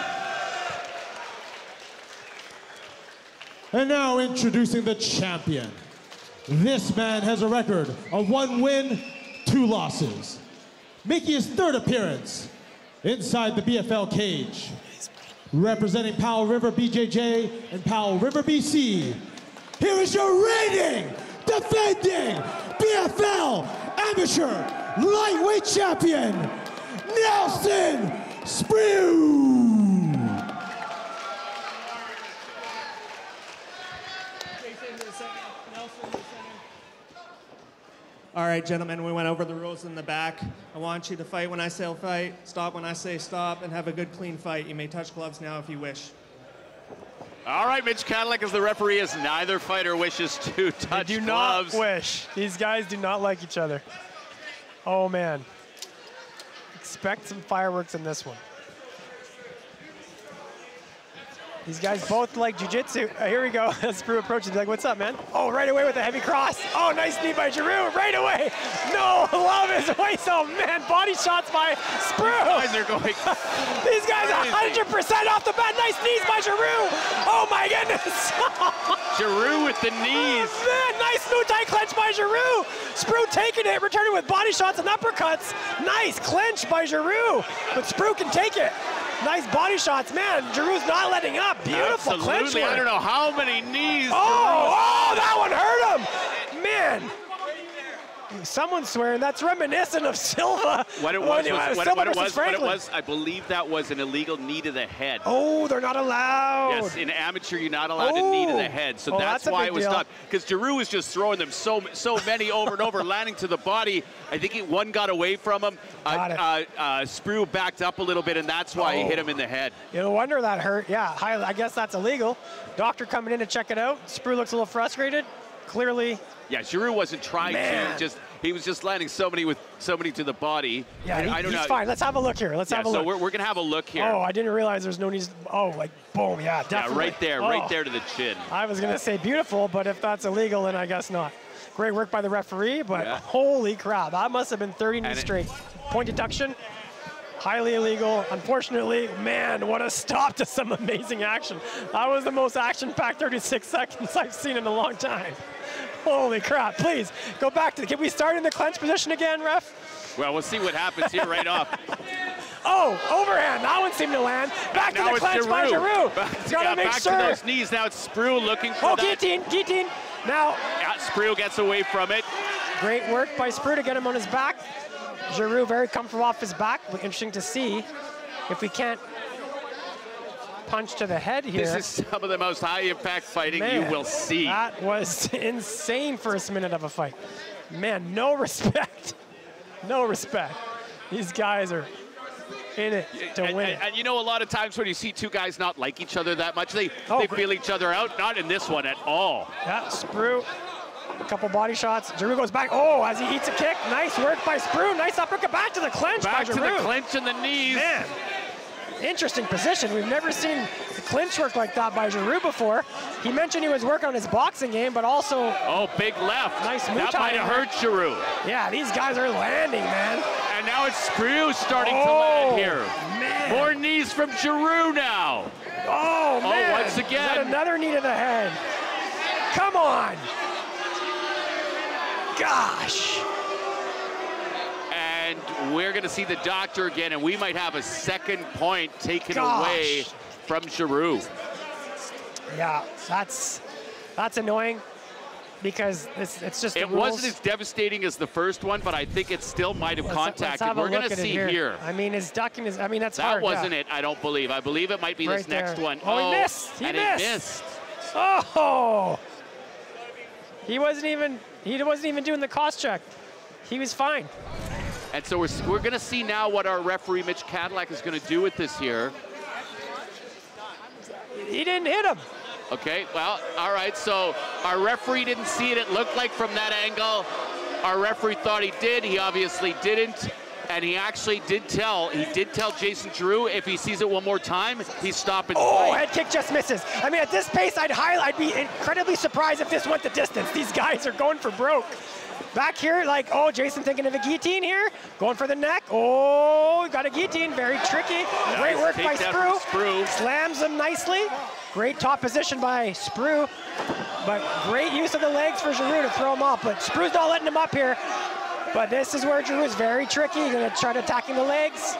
And now introducing the champion. This man has a record of one win, two losses. Making his third appearance inside the B F L cage. Representing Powell River B J J and Powell River B C. Here is your reigning, defending B F L Amateur Lightweight Champion, Nelson Sprue. All right, gentlemen, we went over the rules in the back. I want you to fight when I say fight, stop when I say stop, and have a good, clean fight. You may touch gloves now if you wish. All right, Mitch Cadillac as the referee, as neither fighter wishes to touch They do gloves. not wish. These guys do not like each other. Oh, man. Expect some fireworks in this one. These guys both like jiu-jitsu. Uh, here we go. Sprue approaches, like, what's up, man? Oh, right away with a heavy cross. Oh, nice knee by Giroux, right away. No, love his waist. Oh, man, body shots by Sprue. These guys are going These guys are one hundred percent off the bat. Nice knees by Giroux. Oh, my goodness. Giroux with the knees. Oh, man, nice Muay Thai clench by Giroux. Sprue taking it, returning with body shots and uppercuts. Nice clinch by Giroux, but Sprue can take it. Nice body shots, man. Giroux's not letting up. Beautiful clinch Absolutely. work. I don't know how many knees. Oh, oh, that one hurt him. Man. Someone's swearing that's reminiscent of Silva. What it was, when he was, what, Silva what it versus was, what it Franklin. was, I believe that was an illegal knee to the head. Oh, they're not allowed. Yes, in amateur, you're not allowed to knee to the head, so Oh, that's, that's a why big it was deal. stopped. Because Giroux was just throwing them so so many over and over, landing to the body. I think he, one got away from him. Uh, Got it. uh, uh, Sprue backed up a little bit, and that's why he Oh. hit him in the head. You no wonder that hurt. Yeah, hi- I guess that's illegal. Doctor coming in to check it out. Sprue looks a little frustrated. Clearly. Yeah, Giroux wasn't trying Man. to. Just he was just landing so many with so many to the body. Yeah, I, he- I don't he's know. fine. Let's have a look here. Let's yeah, have a so look. we're, we're gonna have a look here. Oh, I didn't realize there's no knees. Oh, like boom. Yeah, definitely. yeah, right there, Oh. right there to the chin. I was going to say beautiful, but if that's illegal, then I guess not. Great work by the referee, but Yeah. holy crap, that must have been thirty knees And it- straight. Point deduction, highly illegal. Unfortunately, man, what a stop to some amazing action. That was the most action-packed thirty-six seconds I've seen in a long time. Holy crap, please, go back to, can we start in the clench position again, ref? Well, we'll see what happens here right off. Oh, overhand, that one seemed to land. Back now to the it's clench by Giroux. Back, Gotta yeah, make back sure. to those knees. Now it's Sprue looking for Oh, that. guillotine, guillotine. Now, Yeah, Sprue gets away from it. great work by Sprue to get him on his back. Giroux very comfortable off his back. But interesting to see if we can't punch to the head here. This is some of the most high-impact fighting Man, you will see. That was insane first minute of a fight. Man, no respect. No respect. These guys are in it to and, win and, it. and you know, a lot of times when you see two guys not like each other that much, they, Oh, they great. feel each other out. Not in this one at all. Yeah, Sprue, a couple body shots. Giroux goes back. Oh, as he eats a kick. Nice work by Sprue. Nice uppercut back to the clinch Back by to Giroux. the clinch and the knees. Man, interesting position. We've never seen the clinch work like that by Giroux before. He mentioned he was working on his boxing game, but also, Oh, big left. Nice That Muay Thai might have there. hurt Giroux. yeah, these guys are landing, man. And now it's Sprue starting to Oh, land here. man. More knees from Giroux now. Oh, Oh, man. once Is that again. another knee to the head? Come on. Gosh. And we're going to see the doctor again, and we might have a second point taken Gosh. away from Giroux. Yeah, that's that's annoying because it's, it's just the It rules. wasn't as devastating as the first one, but I think it still might have Let's- let's contacted. have a We're going look to at it see here. here. I mean, his ducking is, I mean, that's That hard. wasn't yeah. it, I don't believe. I believe it might be Right this next there. one. Oh, he missed. He and missed. He missed. Oh! He wasn't even, he wasn't even doing the cost check. He was fine. And so we're, we're going to see now what our referee, Mitch Cadillac, is going to do with this here. He didn't hit him. Okay, well, all right, so our referee didn't see it. It looked like from that angle, our referee thought he did. He obviously didn't. And he actually did tell, he did tell Jason Giroux if he sees it one more time, he's stopping the Oh, fight. head kick just misses. I mean, at this pace, I'd, high, I'd be incredibly surprised if this went the distance. These guys are going for broke. Back here, like, oh, Jason thinking of a guillotine here. Going for the neck. Oh, got a guillotine. Very tricky. Great work by takedown Sprue. from Sprue. Slams him nicely. Great top position by Sprue. But great use of the legs for Giroux to throw him off. But Sprue's not letting him up here. But this is where Giroux is very tricky. He's going to try to attacking the legs.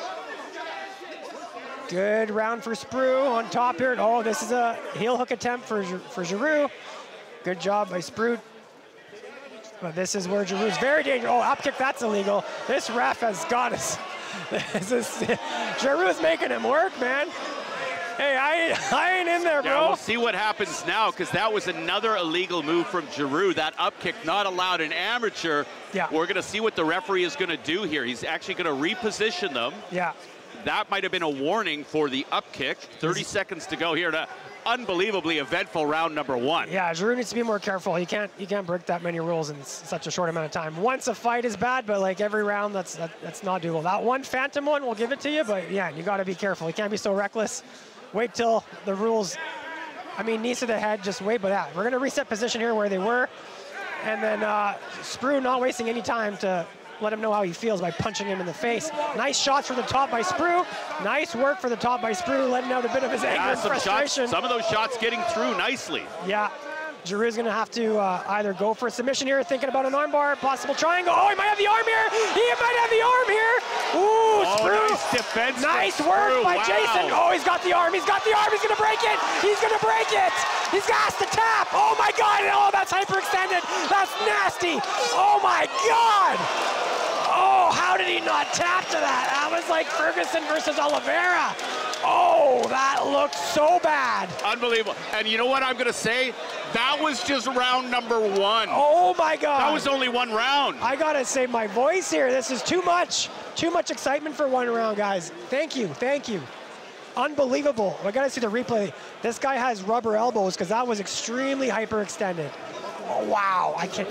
Good round for Sprue on top here. Oh, this is a heel hook attempt for, for Giroux. Good job by Sprue. But this is where Giroux's very dangerous. Oh, up kick, that's illegal. This ref has got us. This is, Giroux's making him work, man. Hey, I, I ain't in there, bro. Yeah, we'll see what happens now, because that was another illegal move from Giroux. That up kick not allowed in amateur. Yeah. We're going to see what the referee is going to do here. He's actually going to reposition them. Yeah. That might have been a warning for the up kick. thirty seconds to go here to unbelievably eventful round number one. Yeah, Giroux needs to be more careful. You can't you can't break that many rules in s- such a short amount of time. Once a fight is bad, but like every round, that's that, that's not doable. That one phantom one, we'll give it to you, but yeah, you got to be careful. You can't be so reckless. Wait till the rules. I mean, knees to the head. Just wait, but yeah, we're gonna reset position here where they were, and then uh, Sprue not wasting any time to let him know how he feels by punching him in the face. Nice shots from the top by Sprue. Nice work for the top by Sprue, letting out a bit of his anger Yeah, and some, frustration. shots, some of those shots getting through nicely. Yeah, Giroux's gonna have to uh, either go for a submission here, thinking about an armbar, possible triangle. Oh, he might have the arm here. He might have the arm here. Ooh, Oh, Sprue. nice defense from Nice work Sprue. by Wow. Jason. Oh, he's got the arm. He's got the arm. He's gonna break it. He's gonna break it. He's got to tap. Oh my God. Oh, that's hyperextended. That's nasty. Oh my God. Oh, how did he not tap to that? That was like Ferguson versus Oliveira. Oh, that looked so bad. Unbelievable. And you know what I'm going to say? That was just round number one. Oh my God. That was only one round. I gotta save my voice here. This is too much. Too much excitement for one round, guys. Thank you, thank you. Unbelievable. I gotta see the replay. This guy has rubber elbows because that was extremely hyperextended. Oh, wow, I can't.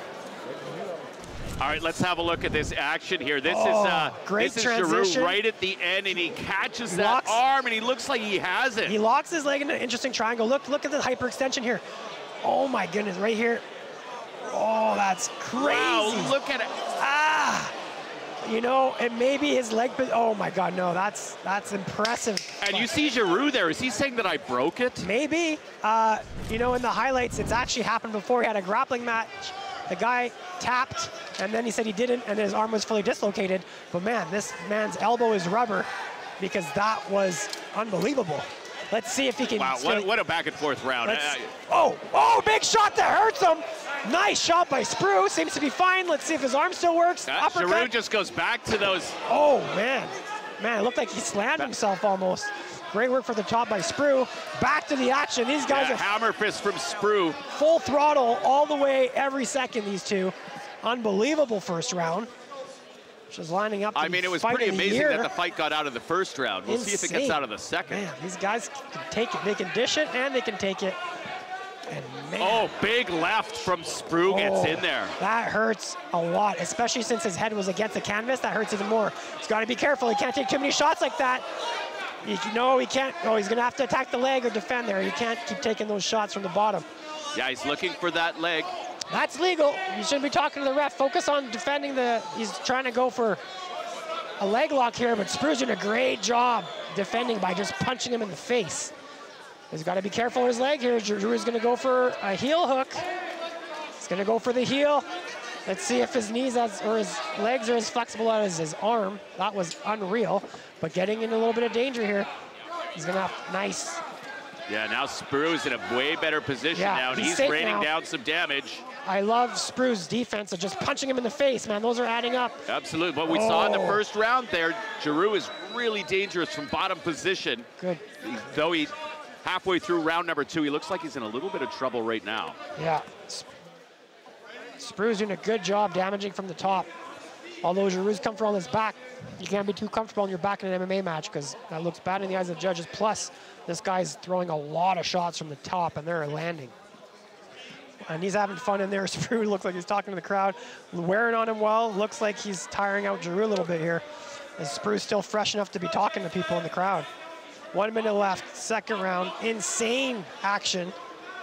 All right, let's have a look at this action here. This Oh, is uh, great this is Giroux transition. right at the end, and he catches He that locks- arm, and he looks like he has it. He locks his leg in an interesting triangle. Look, look at the hyperextension here. Oh my goodness, right here. Oh, that's crazy. Wow, look at it. Ah, you know, it may be his leg, but oh my God, no, that's that's impressive. And you see Giroux there. Is he saying that I broke it? Maybe. Uh, you know, in the highlights, it's actually happened before. He had a grappling match. The guy tapped, and then he said he didn't, and his arm was fully dislocated. But man, this man's elbow is rubber because that was unbelievable. Let's see if he can. Wow, stay- what, what a back and forth round. Let's- Uh, oh, oh, big shot that hurts him. Nice shot by Sprue. Seems to be fine. Let's see if his arm still works. uh, Uppercut. Giroux just goes back to those. Oh, man. Man, it looked like he slammed himself almost. Great work for the top by Sprue. Back to the action. These guys Yeah, are hammer fist from Sprue. full throttle all the way every second, these two. Unbelievable first round. Just lining up. I the mean, it was fight pretty of the amazing year. that the fight got out of the first round. We'll see if it gets Insane. out of the second. Man, these guys can take it. They can dish it and they can take it. And man, Oh, big left from Sprue gets oh, in there. That hurts a lot, especially since his head was against the canvas. That hurts even more. He's got to be careful. He can't take too many shots like that. He, no, he can't. Oh, he's going to have to attack the leg or defend there. He can't keep taking those shots from the bottom. Yeah, he's looking for that leg. That's legal. You shouldn't be talking to the ref. Focus on defending the. He's trying to go for a leg lock here, but Sprue's doing a great job defending by just punching him in the face. He's got to be careful of his leg here. Giroux is going to go for a heel hook. He's going to go for the heel. Let's see if his knees as, or his legs are as flexible as his arm. That was unreal, but getting in a little bit of danger here. He's going to have nice. Yeah, now Sprue's in a way better position Yeah, now, and he's he's safe raining now. down some damage. I love Sprue's defense of just punching him in the face, man. Those are adding up. Absolutely. What we saw in the Oh. first round there, Giroux is really dangerous from bottom position. Good. Though he halfway through round number two, he looks like he's in a little bit of trouble right now. Yeah. Sprue's doing a good job damaging from the top. Although Giroux's come from on his back, you can't be too comfortable on your back in an M M A match because that looks bad in the eyes of the judges. Plus, this guy's throwing a lot of shots from the top and they're landing. And he's having fun in there. Sprue looks like he's talking to the crowd. Wearing on him well. Looks like he's tiring out Giroux a little bit here. And Sprue's still fresh enough to be talking to people in the crowd. One minute left, second round. Insane action.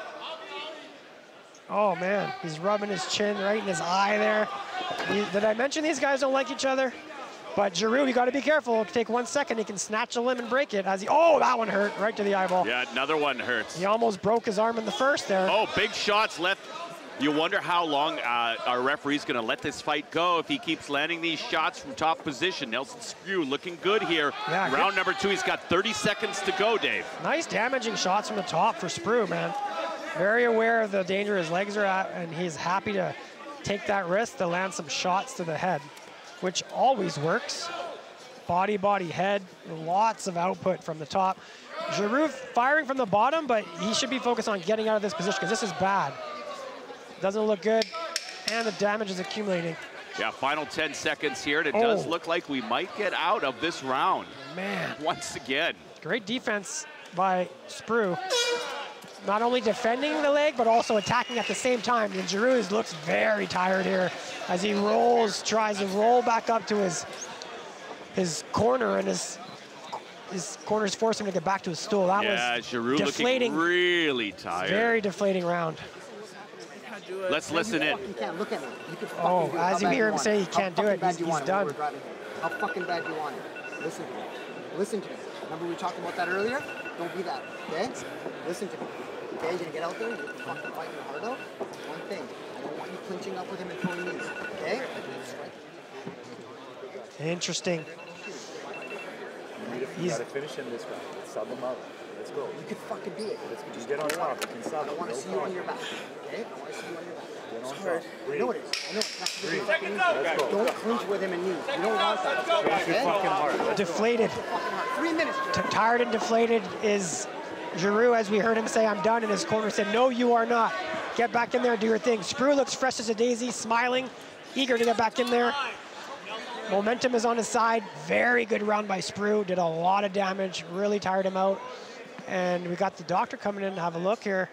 Oh man, he's rubbing his chin right in his eye there. He- did I mention these guys don't like each other? But Giroux, you gotta be careful. Take one second, he can snatch a limb and break it as he, oh, that one hurt right to the eyeball. Yeah, another one hurts. He almost broke his arm in the first there. Oh, big shots left. You wonder how long uh, our referee's gonna let this fight go if he keeps landing these shots from top position. Nelson Sprue looking good here. Yeah, Round good. number two, he's got thirty seconds to go, Dave. Nice damaging shots from the top for Sprue, man. Very aware of the danger his legs are at, and he's happy to take that risk to land some shots to the head, which always works. Body, body, head, lots of output from the top. Giroux firing from the bottom, but he should be focused on getting out of this position because this is bad. Doesn't look good, and the damage is accumulating. Yeah, final ten seconds here, and it Oh. does look like we might get out of this round. Man. Once again. Great defense by Sprue. Not only defending the leg, but also attacking at the same time. And Giroux looks very tired here as he rolls, tries to roll back up to his his corner, and his his corners force him to get back to his stool. That Yeah, was Giroux deflating. looking really tired. Very deflating round. Let's listen in. You can't look at me. You can fucking Oh, do it. as How you bad hear him want say he How can't do fucking it, bad he's- you he's want it done. when we're driving here? How fucking bad you want it? Listen to me. Listen to me. Remember we talked about that earlier? Don't be that, okay? Listen to me. Okay, you're gonna get out there, you're gonna fucking fight your heart out. One thing, I don't want you clinching up with him and throwing knees, okay? Interesting. You He's- gotta finish him this round. Let's sub him out. Let's go. You can fucking do it. Let's just get on top. You can sub I him. want to No see you on problem. your back, okay? I want to see you on your back. Get on It's hard. top. I know it is. I know it's not Breathe. fucking easy. Let's go. Don't clinch with him and knees. You don't want that. Push your Okay? fucking heart. Let's Deflated. Three minutes. T- tired and deflated is Giroux, as we heard him say, I'm done, and his corner said, no, you are not. Get back in there and do your thing. Sprue looks fresh as a daisy, smiling, eager to get back in there. Momentum is on his side. Very good round by Sprue. Did a lot of damage, really tired him out. And we got the doctor coming in to have a look here.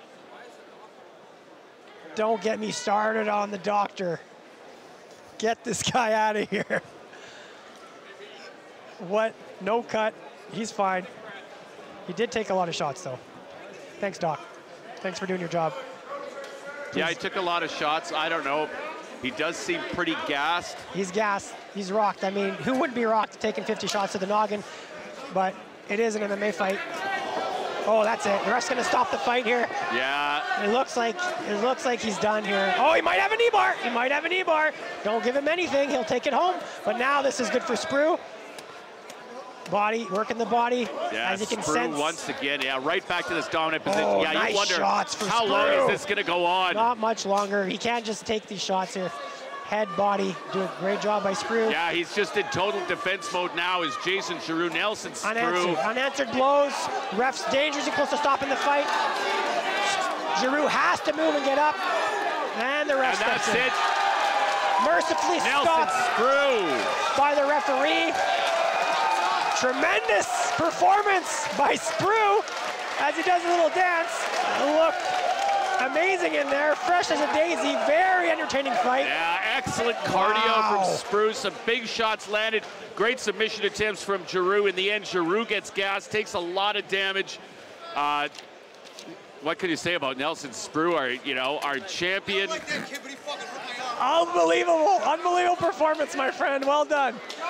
Don't get me started on the doctor. Get this guy out of here. What? No cut. He's fine. He did take a lot of shots, though. Thanks, Doc. Thanks for doing your job. Yeah, he took a lot of shots. I don't know. He does seem pretty gassed. He's gassed. He's rocked. I mean, who wouldn't be rocked taking fifty shots to the noggin? But it is an M M A fight. Oh, that's it. The ref's gonna stop the fight here. Yeah. It looks like it looks like he's done here. Oh, he might have a knee bar. He might have a knee bar. Don't give him anything. He'll take it home. But now this is good for Sprue. Body, working the body. Yeah, as you can Sprue sense. once again. Yeah, right back to this dominant position. Oh, yeah, nice you wonder shots for how long Sprue. is this going to go on? Not much longer. He can't just take these shots here. Head, body, do a great job by Sprue. Yeah, he's just in total defense mode now as Jason Giroux. Nelson Sprue. Unanswered, unanswered blows. Ref's dangerously close to stopping the fight. Giroux has to move and get up. And the ref And that's steps in. it. Mercifully Nelson stopped Sprue. by the referee. Tremendous performance by Sprue as he does a little dance. Look amazing in there, fresh as a daisy, very entertaining fight. Yeah, excellent cardio Wow. from Sprue. Some big shots landed. Great submission attempts from Giroux. In the end, Giroux gets gassed, takes a lot of damage. Uh, what can you say about Nelson Sprue, our, you know, our champion? Unbelievable, unbelievable performance, my friend. Well done.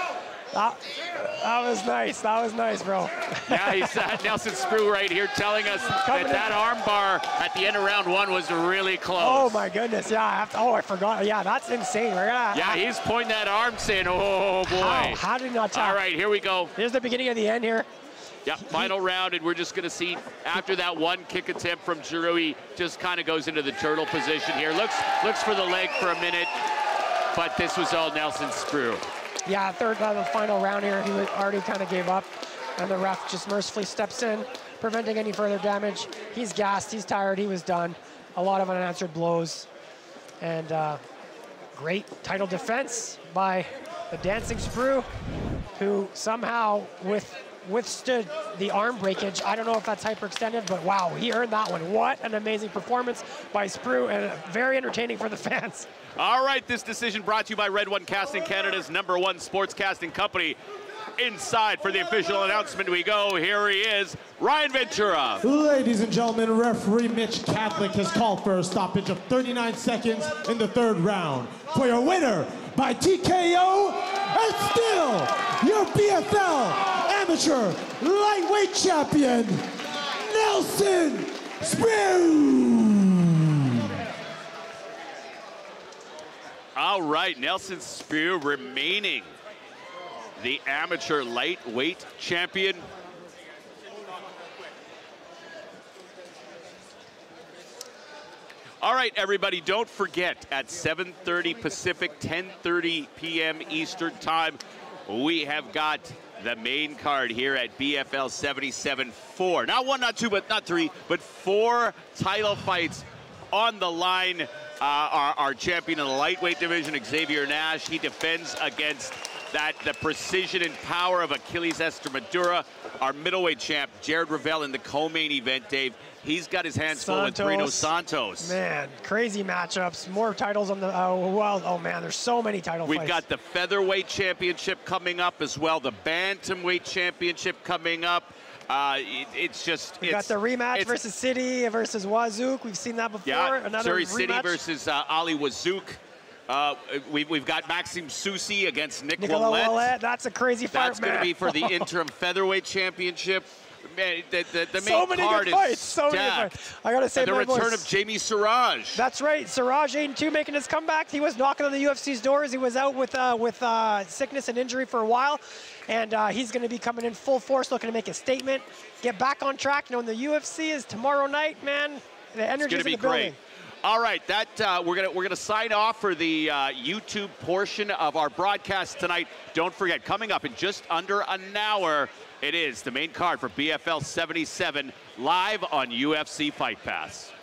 That, that was nice. That was nice, bro. Yeah, he's uh, Nelson Sprue right here telling us that in. that arm bar at the end of round one was really close. Oh my goodness, yeah. I have to, oh, I forgot. Yeah, that's insane. We're gonna. Yeah, I, he's pointing that arm, saying, "Oh boy." How, how did he not tap? All right, here we go. Here's the beginning of the end here. Yeah, final round, and we're just going to see after that one kick attempt from Giroux, he just kind of goes into the turtle position here. Looks looks for the leg for a minute, but this was all Nelson Sprue. Yeah, third, uh, the final round here, he already kind of gave up, and the ref just mercifully steps in, preventing any further damage. He's gassed, he's tired, he was done. A lot of unanswered blows, and uh, great title defense by the Dancing Sprue, who somehow with withstood the arm breakage. I don't know if that's hyperextended, but wow, he earned that one. What an amazing performance by Sprue, and very entertaining for the fans. All right, this decision brought to you by Red One Casting, Canada's number one sports casting company. Inside for the official announcement we go. Here he is, Ryan Ventura. Ladies and gentlemen, referee Mitch Catholic has called for a stoppage of thirty-nine seconds in the third round. For your winner by T K O, and still your B F L Amateur Lightweight Champion, Nelson Sprue. All right, Nelson Sprue remaining the amateur lightweight champion. All right, everybody, don't forget at seven thirty Pacific, ten thirty p m Eastern Time, we have got the main card here at B F L seventy-seven. Four, not one, not two, but not three, but four title fights on the line. Uh, our, our champion in the lightweight division, Xavier Nash, he defends against that the precision and power of Achilles Estremadura. Our middleweight champ, Jared Revell, in the co-main event, Dave. He's got his hands full with Bruno Santos. Man, crazy matchups. More titles on the, oh, well, oh man, there's so many title We've fights. got the featherweight championship coming up as well, the bantamweight championship coming up. Uh, it, it's just, we it's, got the rematch it's, versus City versus Wazook. We've seen that before. Yeah, Another Surrey rematch. City versus uh, Ali Wazook. Uh, we've, we've got Maxime Susi against Nick Nicola Ouellet. Ouellet. That's a crazy fight, That's going to be for the interim featherweight championship. Man, the, the, the main so many card good fights. is So many good fights. I gotta say, and the my return voice. of Jamie Siraj. That's right, Siraj eight and two making his comeback. He was knocking on the U F C's doors. He was out with uh, with uh, sickness and injury for a while, and uh, he's going to be coming in full force, looking to make a statement, get back on track. Knowing the U F C is tomorrow night, man. The energy's It's going in to the be building. great. All right, that uh, we're gonna we're gonna sign off for the uh, YouTube portion of our broadcast tonight. Don't forget, coming up in just under an hour, it is the main card for B F L seventy-seven live on U F C Fight Pass.